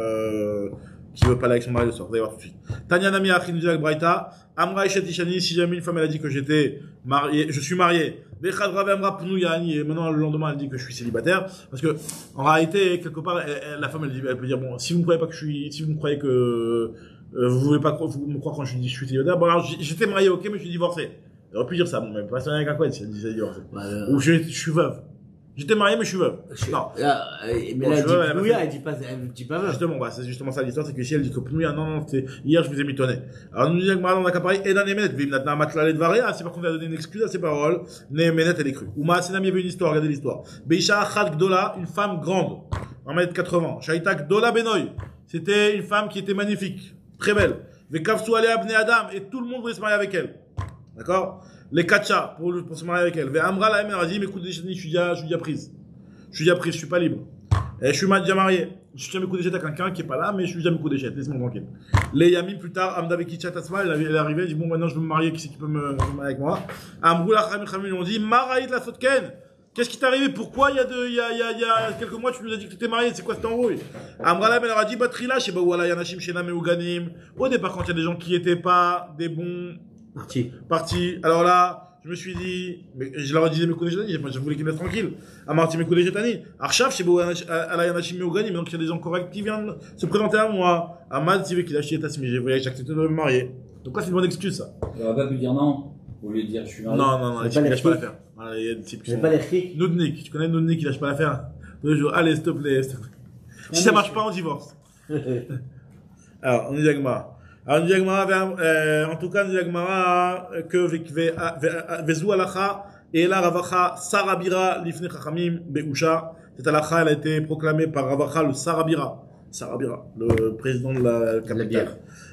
qui veut pas aller avec son mari le soir. Vous allez voir tout de suite. Tanya Nami Achin nous dit la Braïta, Amra Eshet Ishani, si jamais une femme elle a dit que j'étais marié, je suis marié, Bechadra Amra Pnuyani, et maintenant le lendemain elle dit que je suis célibataire, parce que en réalité quelque part la femme elle peut dire bon, si vous ne croyez pas que si vous me croyez que vous voulez pas vous me croire quand je dis je suis célibataire, bon alors j'étais marié ok mais je suis divorcé. Elle aurait pu dire ça, bon même pas ça avec un quoi si elle disait divorcé. Ou je suis veuve. J'étais marié, mais je suis veuve. Non. Mais là, elle dit pas veuve. Justement, bah, c'est justement ça l'histoire, c'est que si elle dit que Pnouya, non, hier, je vous ai mitonné. Alors, nous disons que maintenant, on a qu'à parler, et dans Nemenet, Vimnatna Matla Ledvaria, c'est par contre, elle a donné une excuse à ses paroles, Nemenet, elle est crue. Ou Maasenam, il y avait une histoire, regardez l'histoire. Beisha Achal Gdola, une femme grande, 1m80. Shaita Gdola Benoy, c'était une femme qui était magnifique, très belle. Vekavsu Alea Bne Adam, et tout le monde voulait se marier avec elle. D'accord? Les Kacha, pour se marier avec elle. Amra la mère a dit, mais écoute, je suis déjà prise. Je suis pas libre. Et je suis déjà marié. Je suis jamais coup d'échette à quelqu'un qui est pas là, mais je suis jamais coup d'échette. Laisse-moi tranquille. Les Yamin, plus tard, Amda Bekichat Asma, elle est arrivée, elle dit, bon, maintenant je veux me marier, qui c'est qui peut me marier avec moi? Amrou la Khamil, ils ont dit, Maraïd la Sotken. Qu'est-ce qui t'est arrivé? Pourquoi il y a quelques mois, tu nous as dit que tu t'es marié? C'est quoi cette embrouille? Amra la mère a dit, Batrila, je sais pas, voilà, Yanashim, Shenam et Uganim. Au départ, quand il y a des gens qui étaient pas des bons partis. Alors là, je me suis dit, mais je leur ai dit mes coups de je voulais qu'ils me laissent tranquille. Amarti mes coups de jetani. Archav, chez Boa, Alayanachim et Ogani, mais donc il y a des gens corrects qui viennent se présenter à moi. Amad, si qu'il a chié ta simi, j'ai voulu accepter de me marier. Donc là, c'est une bonne excuse, ça. Il va pas pu dire non, au lieu de dire je suis marié. Non, les types qui lâchent pas l'affaire. Il y a des types qui sont. pas les frics. Noudnik, tu connais Noudnik qui lâche pas l'affaire? Tous les jours, allez, s'il te plaît. Si ça marche pas, on divorce. Alors, on est Yagma. Alors, en tout cas, nous dit que Vezou alacha et la Ravacha Sarabira lifne chachamim beusha. Cette alacha, elle a été proclamée par Ravacha le Sarabira. Sarah Bira, le président de la capitale. bière.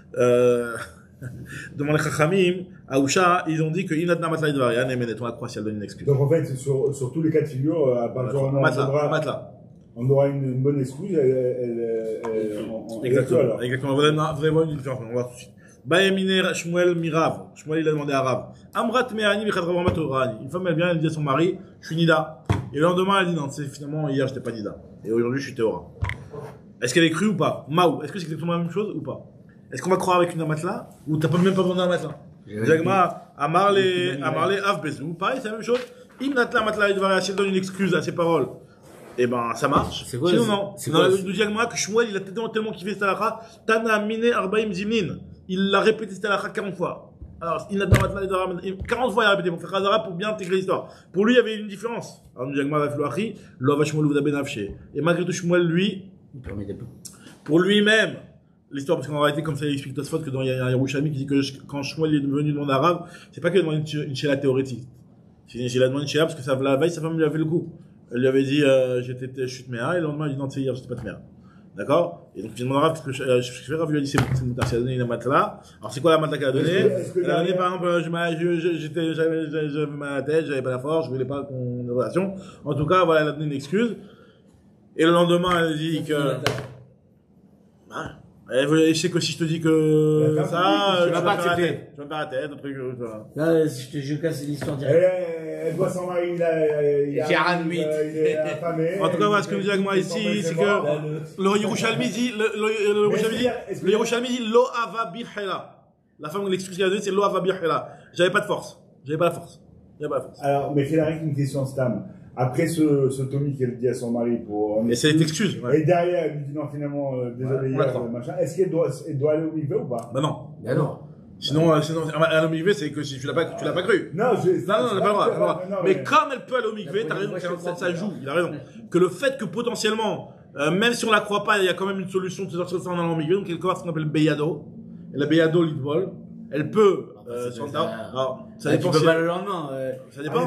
Devant les Chachamim, à Ousha, ils ont dit que Inatna Matla Idvarian et Meneton, la Croatie, elle donne une excuse. Donc en fait, sur tous les cas de figure, à partir du moment où on aura une bonne excuse, exactement. Exactement. Vous allez voir une différence. On va voir tout de suite. Bayeminer Shmuel Mirav. Shmuel, il a demandé à Rav. Amrat Me'ani Bichadrav Matorani. Une femme, elle vient, elle dit à son mari, je suis Nida. Et le lendemain, elle dit, non, c'est finalement, hier, j'étais pas Nida. Et aujourd'hui, je suis Théora. Est-ce qu'elle est crue ou pas? Maou. Est-ce que c'est exactement la même chose ou pas? Est-ce qu'on va croire avec une amatla? Ou t'as même pas besoin d'un amatla? Jagma, Amarle Av Bezou. Pareil, c'est la même chose. Imnatla Matla Idvaria, si elle donne une excuse à ses paroles, eh ben, ça marche. C'est quoi? Sinon, non. C'est dans le diagma que Shmuel, il a tellement kiffé cette halakha. Tana Mine Arbaim Zimnin. Il l'a répété cette halakha 40 fois. Alors, Imnatla Matla Idvaria, 40 fois il a répété pour faire Khazara pour bien intégrer l'histoire. Pour lui, il y avait une différence. Alors, le diagma va faire Lo va Shmuel Uda Benafshe. Et malgré tout, Shmuel, lui, pour lui-même, l'histoire, parce qu'en réalité, comme ça, il explique Tosfot que dans il y a un Yerushalmi qui dit que quand Shmuel est devenu le monde arabe, c'est pas qu'il a demandé une chéla théorétique. Il a demandé une chéla parce que ça, la veille, sa femme lui avait le coup. Elle lui avait dit, je suis Tméa, et le lendemain, il dit non, c'est hier, j'étais pas Tméa. D'accord? Et donc, il demande à Rav, parce que je fais Rav, lui a dit, c'est moutar, c'est a donné une matla. Alors, c'est quoi la matla qu'elle a donnée? Elle a donné, par exemple, j'avais mal à la tête, j'avais pas la force, je voulais pas qu'on ait une relation. En tout cas, voilà, elle a donné une excuse. Et le lendemain, elle dit que, je sais que si je te dis que ça, tu vas pas accepter. Je vais pas la tête, un truc, Là, je casse l'histoire directe. Elle voit son mari, il est affamé. En tout cas, voilà, ce que nous dit avec moi ici, c'est que le Yerushalmi dit, le Yerushalmi dit, lo ava birhela. La femme, l'excuse qu'elle a donnée, c'est lo ava birhela. J'avais pas de force. J'avais pas la force. Alors, mais il a une question, Stam. Après ce Tommy qu'elle dit à son mari pour. Et c'est une excuse. Ouais. Et derrière, elle lui dit non, finalement, désolé, machin. Est-ce qu'elle doit aller au mikvé ou pas? Bah non. Bah non. Sinon, aller au mikvé, c'est que si tu l'as pas cru. Non, elle n'a pas le droit. Mais comme elle peut aller au mikvé, t'as raison, ça joue. Il a raison. Que le fait que potentiellement, même si on la croit pas, il y a quand même une solution de se sortir de ça en allant au mikvé. Donc, quelque part, ce qu'on appelle Beyado. Et la Beyado, l'idvol, elle peut, alors, ça dépend. Tu peux pas le lendemain. Ça dépend,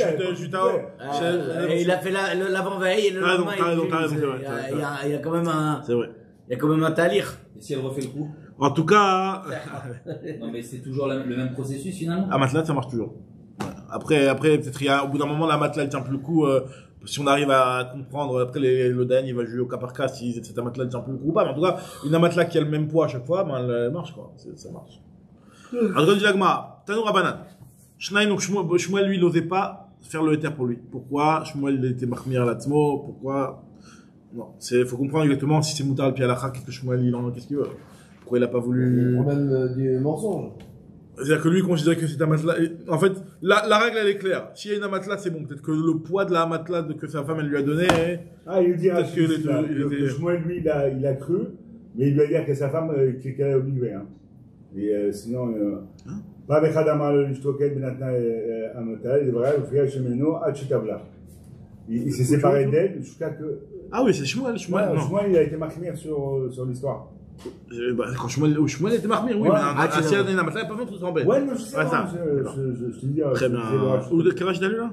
il a fait l'avant-veille et le lendemain. T'as raison, il y a quand même un. C'est vrai. Il y a quand même un talir. Et si elle refait le coup? En tout cas. Non, mais c'est toujours le même processus finalement? À matelas, ça marche toujours. Après, peut-être au bout d'un moment, la matelas, elle tient plus le coup, si on arrive à comprendre, après, le Dan, il va jouer au cas par cas si cette matelas, elle tient plus le coup ou pas. Mais en tout cas, une matelas qui a le même poids à chaque fois, ben, elle marche, quoi. Ça marche. En tout cas, du Lagma, Tanou Rabanan. Shnaï, donc Shmuel, lui, il n'osait pas faire le éther pour lui. Pourquoi? Shmuel, il était marmir à l'atmo. Pourquoi? Non, faut comprendre exactement si c'est moutar le pied à la qu'est-ce que Shmuel, qu'est-ce qu'il veut? Pourquoi il a pas voulu. Le problème du mensonge. C'est-à-dire que lui, il considérait que c'est un matelas. En fait, la règle, elle est claire. S'il y a une matelas, c'est bon. Peut-être que le poids de la matelas que sa femme, elle lui a donné. Il lui dira que Shmuel, lui, il a cru, mais il lui a dit que sa femme, qu'elle est obligée, hein. Et sinon, pas avec Adama, le Shtoket, Benatna, Amotal, il devrait faire Chemeno, Achitabla. Il s'est séparé d'elle jusqu'à que. Ah oui, c'est Shmuel. Shmuel, il a été marqué sur l'histoire. Quand Shmuel était marmé, oui, mais si elle a donné la matelas, elle n'a pas besoin de s'en embêter. Ouais, non, je sais pas. Je te dis. Très bien. Quel âge t'as lu là?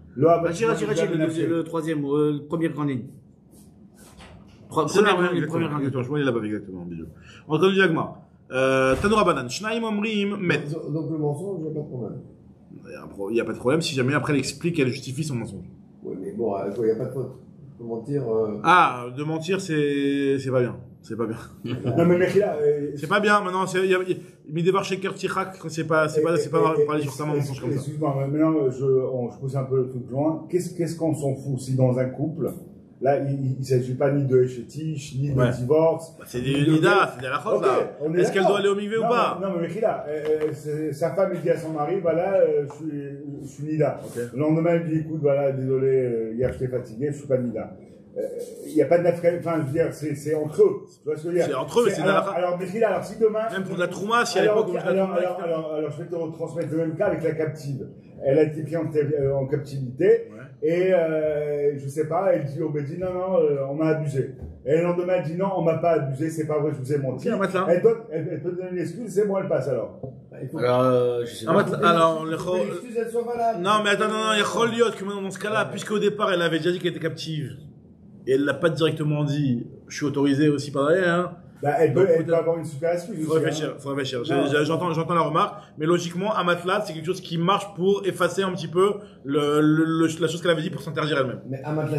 Le troisième, le premier grand ligne. Première grande ligne. Shmuel, il l'a pas fait exactement, bisous. On entend du Yagma. Tanoura Banan, Shnaim Omrim, Met. Donc le mensonge, il n'y a pas de problème. Il n'y a pas de problème si jamais après elle explique, elle justifie son mensonge. Oui, mais bon, il n'y a pas de faute. De mentir. De mentir, c'est pas bien. C'est pas bien. Non, mais mec, là. C'est pas bien, maintenant, mais des Sheker Tirak, c'est pas parler sur un mensonge comme ça. Excuse-moi, maintenant, je pousse un peu le truc loin. Qu'est-ce qu'on s'en fout si dans un couple, là, il ne s'agit pas ni de échétiche, ni de divorce. C'est des Nida, c'est de la chose, là. Est-ce qu'elle doit aller au mikvé ou pas? Non, mais là, sa femme, il dit à son mari, voilà, je suis Nida. Le lendemain, il dit, écoute, voilà, désolé, hier, j'étais fatigué, je suis pas Nida. Il n'y a pas de enfin, je veux dire, c'est entre eux. Tu vois ce que je veux dire? C'est entre eux, c'est alors, Mechila, alors si demain. Même pour de la trouma, si à l'époque, alors, je vais te retransmettre le même cas avec la captive. Elle a été prise en captivité, et, je sais pas, elle dit au Bédi, non, on m'a abusé. Et le lendemain, elle dit, non, on m'a pas abusé, c'est pas vrai, je vous ai menti. Elle peut donner une excuse, c'est bon, elle passe alors. Alors, je sais pas. Alors, l'excuse, elle soit valable. Non, mais attends, il y a Choliot que maintenant, dans ce cas-là, puisqu'au départ, elle avait déjà dit qu'elle était captive, et elle l'a pas directement dit, je suis autorisé aussi par derrière, hein. Bah, elle peut avoir une super excuse. Faut réfléchir. J'entends la remarque, mais logiquement, un matelas, c'est quelque chose qui marche pour effacer un petit peu la chose qu'elle avait dit pour s'interdire elle-même. Mais un matelas,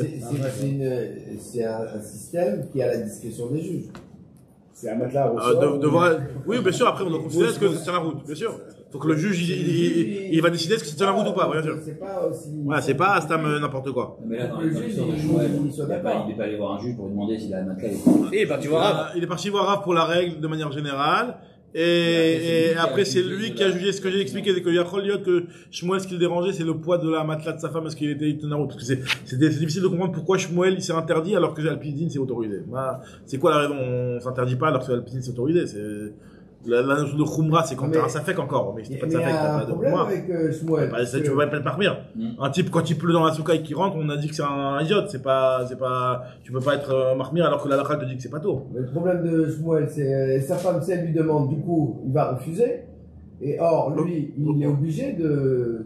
c'est un système qui a la discrétion des juges. C'est un matelas ressort. Oui, bien sûr, après on doit considérer ce que c'est sur la route, bien sûr. Faut que le juge, il va décider ce que c'est sur la route ou pas, bien sûr. C'est pas aussi. Voilà, c'est pas n'importe quoi. Mais là, dans l'histoire de Shmuel, il n'est pas allé voir un juge pour lui demander s'il a un matelas. Il est parti voir Rav. Il est parti voir Rav pour la règle de manière générale. Et après, c'est lui qui a jugé ce que j'ai expliqué, c'est que Yachol que Shmuel, ce qui le dérangeait, c'est le poids de la matelas de sa femme, parce qu'il était tenaro. Parce que c'est difficile de comprendre pourquoi Shmuel, il s'est interdit alors que Alpidine s'est autorisé. C'est quoi la raison? On s'interdit pas alors que Alpidine s'est autorisé. La notion de Khumra, c'est quand t'as un safek encore. Mais c'était pas de safek, t'as pas de Khumra. Avec Shmuel. Tu peux pas le parmir. Un type, quand il pleut dans la souka et qui rentre, on a dit que c'est un idiot. Tu peux pas être marmir alors que la lacha te dit que c'est pas tôt. Le problème de Shmuel, c'est sa femme, si elle lui demande, du coup, il va refuser. Et or, lui, il est obligé de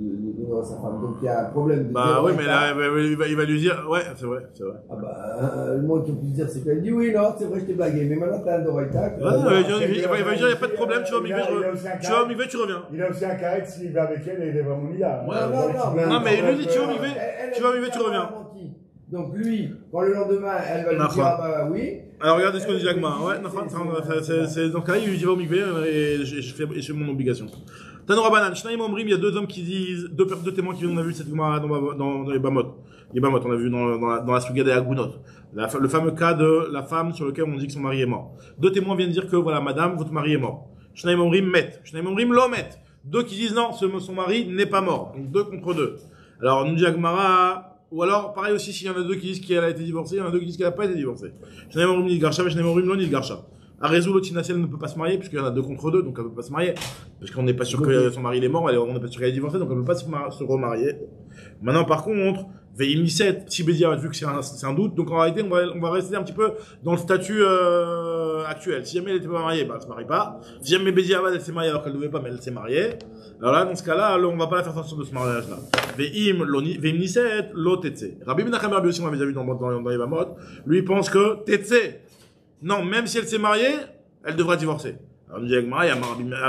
sa femme. Donc il y a un problème de. Bah oui, mais là, il va lui dire, ouais, c'est vrai. Ah bah, le moins qu'il puisse dire, c'est qu'elle dit oui, non, c'est vrai, je t'ai blagué, mais maintenant t'as un Doraïta. Il va lui dire, il n'y a pas de problème, tu vas au migrer, tu reviens. Il a aussi un carré s'il va avec elle et il est vraiment là. Non, mais lui dit, tu vas au migrer, tu reviens. Donc lui, quand le lendemain, elle va lui dire, ah bah oui. Alors regardez ce qu'on dit Jagma. Ouais, c'est dans ce cas-là, il dit va au mikvé et je fais mon obligation. Tanora Banan, Shnaim Omrim, il y a deux hommes qui disent, deux témoins qui viennent, on a vu cette Gemara dans les Bamot. Les Bamot, on a vu dans la Suga des Agunot. Le fameux cas de la femme sur lequel on dit que son mari est mort. Deux témoins viennent dire que voilà, madame, votre mari est mort. Shnaim Omrim met. Shnaim Omrim lo met. Deux qui disent non, son mari n'est pas mort. Donc 2 contre 2. Alors, nous dit Agmara, ou alors, pareil aussi, s'il y en a deux qui disent qu'elle a été divorcée, il y en a deux qui disent qu'elle n'a pas été divorcée. Shnaim Omrim ni Garsha, mais Shnaim Omrim lo ni Garsha. À Rézou, le Tinasiel ne peut pas se marier, puisqu'il y en a 2 contre 2, donc elle ne peut pas se marier. Parce qu'on n'est pas sûr que son mari est mort, on n'est pas sûr qu'elle est divorcée, donc elle ne peut pas se remarier. Maintenant, par contre, Veim 17, si Bédia a vu que c'est un doute, donc en réalité, on va rester un petit peu dans le statut actuel. Si jamais elle n'était pas mariée, bah, elle se marie pas. Si jamais Bédia elle s'est mariée alors qu'elle ne devait pas, mais elle s'est mariée. Alors là, dans ce cas-là, on va pas la faire sortir de ce mariage-là. Veim 17, lo Tetse. Rabbi Menachem Rabbi aussi, on l'avait déjà vu dans les Bamot, lui pense que Tetse, non, même si elle s'est mariée, elle devra divorcer. Alors, nous dit Agmara, il y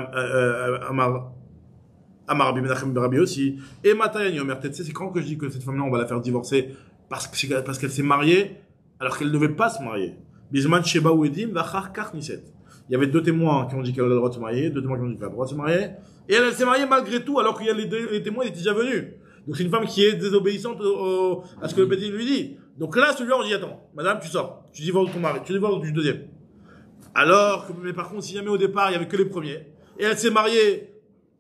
a Amar Rabbi Menachem Rabbi aussi. Et Matayani Omer Tetse, c'est quand que je dis que cette femme-là, on va la faire divorcer parce qu'elle s'est mariée, alors qu'elle ne devait pas se marier. Bisman Sheba ou Edim, Vachar Kach Niset. Il y avait 2 témoins qui ont dit qu'elle avait le droit de se marier, 2 témoins qui ont dit qu'elle avait le droit de se marier. Et elle s'est mariée malgré tout, alors qu'il y a les témoins étaient déjà venus. Donc c'est une femme qui est désobéissante à ce que le Bédine lui dit. Donc là, celui-là, on dit, attends, madame, tu sors. Tu divorces de ton mari, tu divorces du deuxième. Alors que, mais par contre, si jamais au départ, il y avait que les premiers, et elle s'est mariée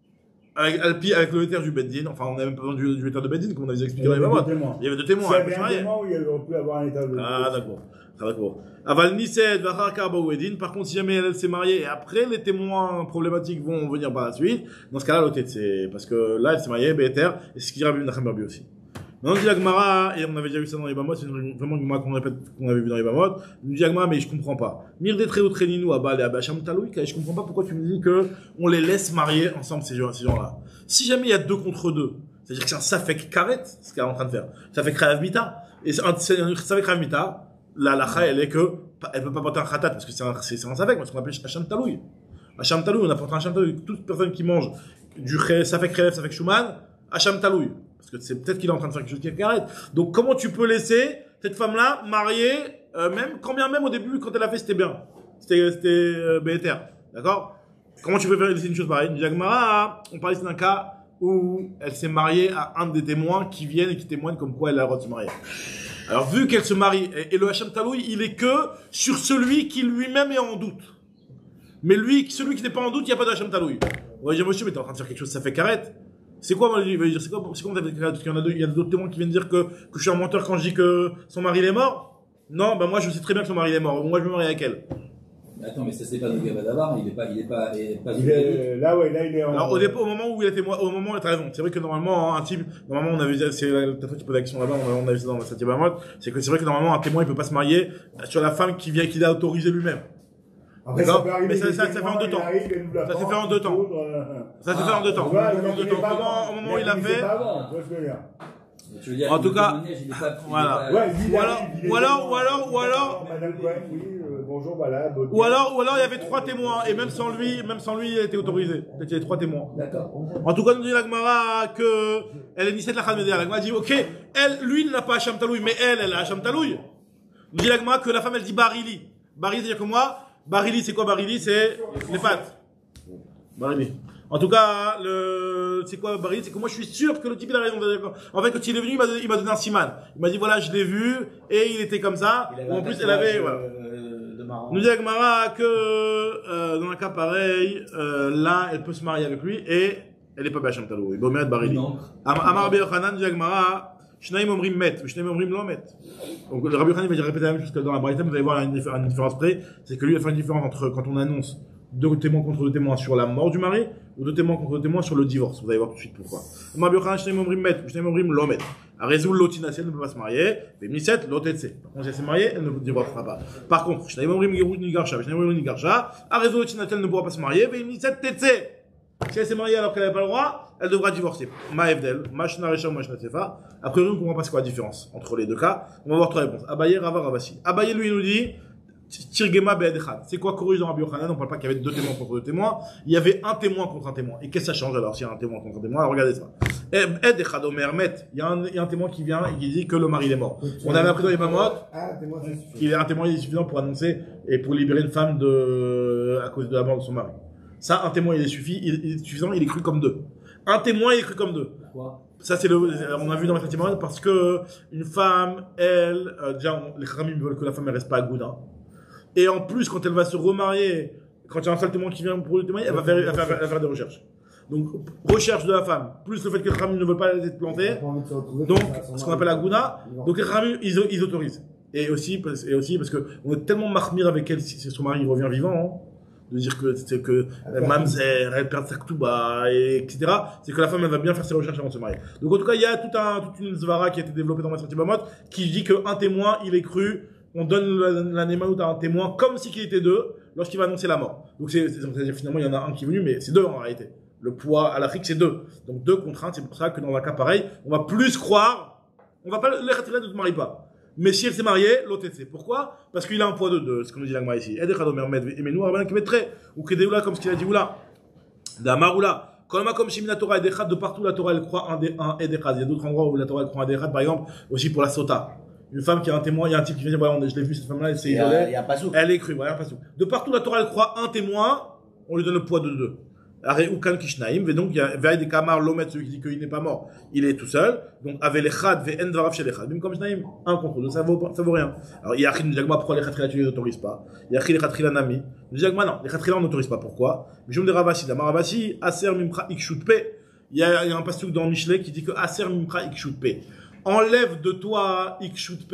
avec le notaire du Beddin, enfin, on n'a même pas besoin du notaire de Beddin, comme on avait expliqué dans les Bamot. Il y avait 2 témoins. Il y avait un témoin où il aurait pu avoir un état de. Ah, d'accord. Aval Nised, Vachar Karba ou Edin. Par contre, si jamais elle s'est mariée et après les témoins problématiques vont venir par la suite, dans ce cas-là, l'autre, c'est parce que là, elle s'est mariée, Béter, et c'est ce qu'il dit Rabbi Menachem Rabbi aussi. Maintenant, on dit Agmara, et on avait déjà vu ça dans les Bamot, c'est vraiment une Gemara qu'on répète, qu'on avait vu dans les Bamot. On dit Agmara, mais je comprends pas. Mir des Tréo Tréninou, Abal et Abacham Taloui, je comprends pas pourquoi tu me dis que on les laisse marier ensemble, ces gens-là. Si jamais il y a 2 contre 2, c'est-à-dire que c'est un Safek Karet, ce qu'elle est en train de faire. Safek Rav Mita. Et c'est un Safek Rav Mita, la lacha, elle est que, elle peut pas porter un khatat, parce que c'est un Safek, parce qu'on appelle Hacham Taloui. Hacham Taloui, on apporte un Hacham Taloui. Toute personne qui mange du Safek Relef, Safek Shuman, Hacham Taloui. Parce que c'est peut-être qu'il est en train de faire quelque chose qui est carré. Donc, comment tu peux laisser cette femme-là mariée, quand bien même au début, quand elle a fait, c'était bien. C'était Béter. D'accord? Comment tu peux faire laisser une chose pareille? Diagmara, on parle ici d'un cas où elle s'est mariée à un des témoins qui viennent et qui témoignent comme quoi elle a le droit de se marier. Alors, vu qu'elle se marie, et le Hacham Taloui, il est que sur celui qui lui-même est en doute. Mais celui qui n'est pas en doute, il n'y a pas de Hacham Taloui. On va dire, monsieur, mais t'es en train de faire quelque chose, ça fait carrette. C'est quoi, moi, il va dire, c'est quoi, parce qu'il y a d'autres témoins qui viennent dire que je suis un menteur quand je dis que son mari est mort? Non, ben moi, je sais très bien que son mari est mort. Moi, je me marie avec elle. Attends, mais ça, c'est pas le Gaba d'Avar, il est pas là, il est en. Alors, au moment où il était, au moment, t'as raison. C'est vrai que normalement, un type, normalement, on avait, c'est la fois qui pose la question là-bas, on avait ça dans la 7e Amot, c'est que c'est vrai que normalement, un témoin, il peut pas se marier sur la femme qu'il a autorisé lui-même. Après, mais ça fait en 2 temps. Ça s'est fait en 2 temps. Ça s'est fait en 2 temps. Au moment où il a fait. Tu veux dire, en tout cas, voilà. Ou alors, Madame Cohen, oui, bonjour, voilà. Ou alors, il y avait 3 témoins, et même sans lui, il a été autorisé. Il y avait 3 témoins. D'accord. En tout cas, nous dit la Gemara que elle est Nisset la Khalmedia. La Gemara dit, ok, lui, il n'a pas Hacham Taloui, mais elle a Hacham Taloui. Nous dit la Gemara que la femme, elle dit Barili. Barili, c'est-à-dire que moi, Barili, c'est quoi Barili? C'est les pattes. Barili. En tout cas, c'est quoi Barili? C'est que moi, je suis sûr que le type, il a raison. En fait, quand il est venu, il m'a donné un siman. Il m'a dit, voilà, je l'ai vu, et il était comme ça. En plus, elle avait, voilà. Nous dit la Gemara que, dans un cas pareil, là, elle peut se marier avec lui, et elle n'est pas Bacham Talou. Il va Barili. Amar Rabbi Yochanan, nous dit la Gemara, Shnaim Omrim met, Shnaim Omrim lo met. Donc, le Rabbi Yochanan va dire répéter la même chose que dans la Braïta, vous allez voir une différence près. C'est que lui, il va faire une différence entre quand on annonce 2 témoins contre 2 témoins sur la mort du mari, ou 2 témoins contre 2 témoins sur le divorce. Vous allez voir tout de suite pourquoi. Amar Rabbi Yochanan, Shnaim Omrim met, Shnaim Omrim lo met. À résoudre l'otina, si elle ne peut pas se marier, Bémisset, l'otetse. Par contre, si elle s'est mariée, elle ne divorcera pas. Par contre, Shnaim Omrim ni Garsha, Shnaim Omrim ni Garsha, à résoudre l'otina, elle ne pourra pas se marier, Bémisset, tetse. Si elle s'est mariée alors qu'elle n'avait pas le droit, elle devra divorcer. Ma'evdel, Mashna Recha ou Mashna Tefa. Après, on ne comprend pas c'est quoi la différence entre les deux cas. On va voir 3 réponses. Abaye, Rava, Ravasi. Abaye, lui, il nous dit, Tirgema Be'edechad. C'est quoi corrige dans Rabbi Yochanan? On ne parle pas qu'il y avait 2 témoins contre 2 témoins. Il y avait un témoin contre un témoin. Et qu'est-ce que ça change alors s'il y a un témoin contre un témoin? Alors, regardez ça. Edechad Omer Met. Il y a un témoin qui vient et qui dit que le mari est mort. On avait appris dans les Mamot qu'il y a un témoin suffisant pour annoncer et pour libérer une femme à cause de la mort de son mari. Ça, un témoin, il est suffisant, il est cru comme 2. Un témoin, il est cru comme 2. Pourquoi? Ça, on a vu dans la Fatima, parce que une femme, elle, déjà, les Khamim veulent que la femme ne reste pas à Gouda. Et en plus, quand elle va se remarier, quand il y a un seul témoin qui vient pour le témoigner, elle va faire des recherches. Donc, recherche de la femme, plus le fait que les Khamim ne veulent pas être plantés. Donc, ce qu'on appelle la Gouda. Donc, les Khamim, ils autorisent. Et aussi parce que on est tellement marmire avec elle si son mari revient vivant, hein, de dire que Mamzer, elle perd sa Ktouba, etc. C'est que la femme, elle va bien faire ses recherches avant de se marier. Donc, en tout cas, il y a toute une zvara qui a été développée dans Masrati Bamot, qui dit qu'un témoin, il est cru, on donne la Némanout à un témoin, comme si qu'il était 2, lorsqu'il va annoncer la mort. Donc, c'est-à-dire, finalement, il y en a un qui est venu, mais c'est 2 en réalité. Le poids à l'Afrique, c'est 2. Donc, 2 contraintes, c'est pour ça que dans un cas pareil, on va plus croire, on va pas, les Khatila ne te marient pas. Mais si elle s'est mariée, l'OTC. Pourquoi? Parce qu'il a un poids de 2, ce qu'on nous dit l'agma ici. Ou Kedeoula, comme ce qu'il a dit Oula. Damar Oula. Kolma comme Shimina Torah Edechad, de partout la Torah elle croit un Edechad. Il y a d'autres endroits où la Torah elle croit un Edechad, par exemple, aussi pour la Sota. Une femme qui a un témoin, il y a un type qui vient dire, voilà, je l'ai vu, cette femme-là, elle s'est isolée. Il y a pas souk. Elle est crue, voilà, pas souk. De partout la Torah elle croit un témoin, on lui donne le poids de 2. Aré Ukan Kishnaim, et donc il y a Veille des Kamar, Lomet, celui qui dit qu'il n'est pas mort, il est tout seul. Donc, avec les Chad, Ve Endvarav chez les Chad. Même comme Shnaim, 1 contre 2, ça vaut rien. Alors, il y a Achid Nujagma, pourquoi les Khatrila tu les autorises pas? Il y a Achid les Khatrila Nami. Nujagma, non, les Khatrila on n'autorise pas. Pourquoi? Mais je me dis Ravasi, d'Amar Ravasi, Aser Mimkra Ikshutpe. Il y a un pasuk dans Michelet qui dit que Aser Mimkra Ikshutpe. Enlève de toi, Ikshutpe,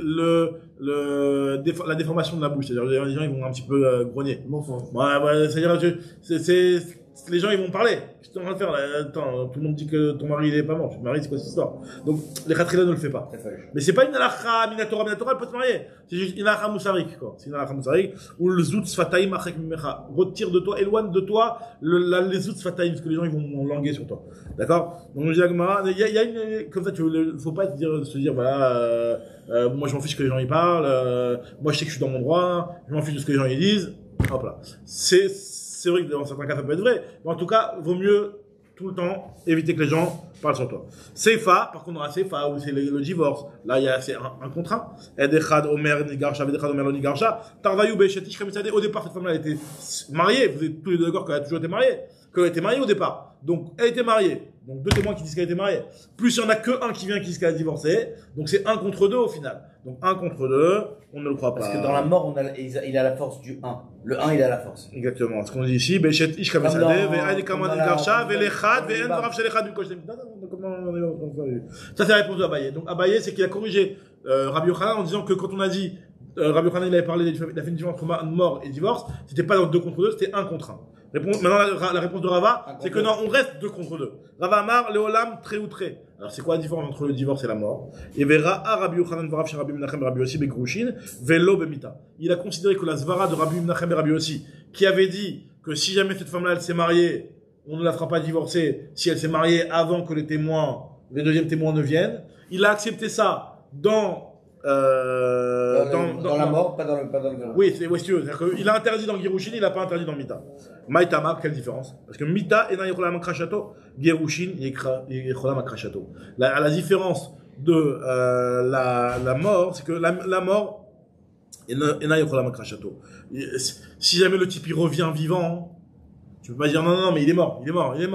la déformation de la bouche. C'est-à-dire, les gens, ils vont un petit peu grogner. Ouais, c'est-à-dire, les gens, ils vont parler. Qu'est-ce que tu es en train de faire là? Attends, tout le monde dit que ton mari, il est pas mort. Tu te maries, c'est quoi cette histoire? Donc, les Khatrila ne le fait pas. Mais c'est pas une halakha, minatora, elle peut te marier. C'est juste une halakha moussarik, quoi. C'est une halakha moussarik, où le zout sfataim achek mimecha. Retire de toi, éloigne de toi, les zout sfataim, parce que les gens, ils vont languer sur toi. D'accord? Donc, il y a une, comme ça, faut pas se dire, voilà, moi, je m'en fiche que les gens, ils parlent, moi, je sais que je suis dans mon droit, je m'en fiche de ce que les gens, ils disent. Hop là. C'est vrai que dans certains cas, ça peut être vrai. Mais en tout cas, vaut mieux, tout le temps, éviter que les gens parlent sur toi. Seifa, par contre, dans la Seifa, où c'est le divorce, là, c'est un contrat. Edechad, Omer, Nigarsha, Edechad, Omer, Nigarsha. Tarvayou, Beshetish, Kamisade. Au départ, cette femme-là, elle était mariée. Vous êtes tous les deux d'accord qu'elle a toujours été mariée. Qu'elle était mariée au départ. Donc, elle était mariée. Donc, 2 témoins qui disent qu'elle était mariée. Plus, il y en a que un qui vient qui dit qu'elle a divorcé. Donc, c'est 1 contre 2 au final. Donc, 1 contre 2, on ne le croit pas. Parce que dans la mort, il a la force du 1. Le 1, il a la force. Exactement. Ce qu'on dit ici, Beshet Ish Kamisade, Ve'adi Kamad Garsha, Ve'lechad, Ve'en Varav Shelechad, du Koshem. Ça, c'est la réponse de Abaye. Donc, Abaye, c'est qu'il a corrigé Rabbi Yochanan en disant que quand on a dit, Rabbi Yochanan, il avait parlé il a fait une différence entre mort et divorce, c'était pas 2 contre 2, c'était 1 contre 1. Maintenant, la réponse de Rava, c'est que non, on reste 2 contre 2. Rava Amar, Leolam, très ou très. Alors, c'est quoi la différence entre le divorce et la mort? Et verra Rabbi Yochanan Varav chez Rabbi Menachem Rabbi Yossi Begrushin, Velo Bemita. Il a considéré que la Zvara de Rabbi Menachem et Rabbi Yossi, qui avait dit que si jamais cette femme-là, elle s'est mariée, on ne la fera pas divorcer si elle s'est mariée avant que les 2e témoins ne viennent. il a accepté ça dans la mort, pas dans le Girushin. Oui, c'est si tu veux. Il a interdit dans Girushin, il n'a pas interdit dans Mita. Maïtama, quelle différence? Parce que Mita est dans Yecholam Akrashato, Girushin est Yecholam Akrashato. La différence de la mort, c'est que la mort est dans Yecholam Akrashato. Si jamais le type il revient vivant, tu peux pas dire non, mais il est mort.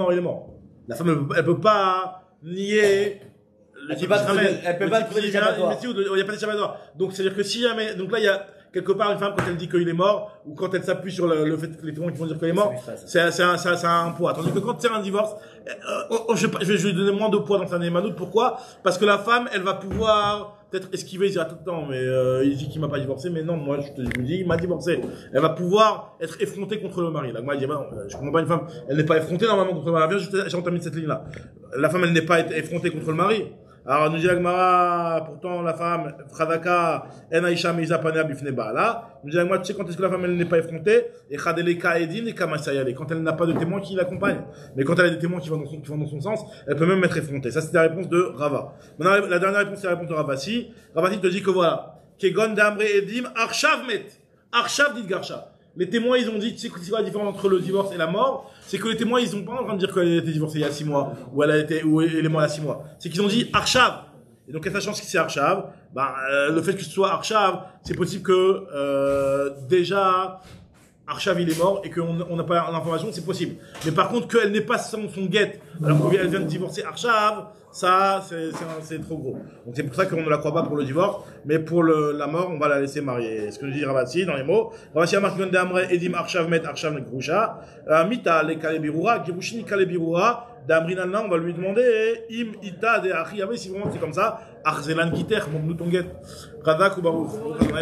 La femme, elle peut pas nier. Elle peut pas trouver d'échappatoire. Il n'y a pas d'échappatoire. Donc, c'est-à-dire que si jamais, donc là, il y a quelque part une femme quand elle dit qu'il est mort, ou quand elle s'appuie sur le fait que les témoins qui vont dire qu'il est mort, c'est un poids. Tandis que quand c'est un divorce, je vais lui donner moins de poids dans sa némanoute. Pourquoi? Parce que la femme, elle va pouvoir peut-être esquiver, dire attends, mais il dit qu'il m'a pas divorcé, mais non, moi je vous dis, il m'a divorcé. Elle va pouvoir être effrontée contre le mari. Là, moi, je dis, je comprends pas une femme, elle n'est pas effrontée normalement contre le mari. J'ai entamé cette ligne-là. La femme, elle n'est pas effrontée contre le mari. Alors, nous dit Agmara, pourtant, la femme, Khadaka, Enaïcha, Misa, Panea, Bifne, Baala. Nous dit Agmara, tu sais quand est-ce que la femme, elle n'est pas effrontée? Et Khadele, Kaedin, et Kamasayale. Quand elle n'a pas de témoins qui l'accompagnent. Mais quand elle a des témoins qui vont dans son sens, elle peut même être effrontée. Ça, c'était la réponse de Rava. Maintenant, la dernière réponse, c'est la réponse de Ravasi. Ravasi te dit que voilà. Kegon, Damre, Edim, Arshav, Met. Arshav, dit Garsha. Les témoins, ils ont dit, tu sais quoi la différence entre le divorce et la mort? C'est que les témoins, ils ont pas en train de dire qu'elle a été divorcée il y a 6 mois, ou elle est morte il y a 6 mois. C'est qu'ils ont dit Arshav. Et donc, sachant que c'est Arshav, le fait que ce soit Arshav, c'est possible que, déjà, Arshav il est mort et qu'on n'a pas l'information, c'est possible. Mais par contre, qu'elle n'ait pas son guet, alors qu'elle vient de divorcer Arshav, ça, c'est trop gros. Donc c'est pour ça qu'on ne la croit pas pour le divorce, mais pour la mort, on va la laisser marier. Ce que dit Ravasi dans les mots. Ravasi a marqué Damre, Edim Arshav Met, Arshav Nekrusha, Mita, le Kalebirura, Girushin Kalebirura, Damrinalna, on va lui demander, Im, Ita, de Achi, si vraiment c'est comme ça, Arzelan Kiter, mon nous ton guet. Radak ou Baruch.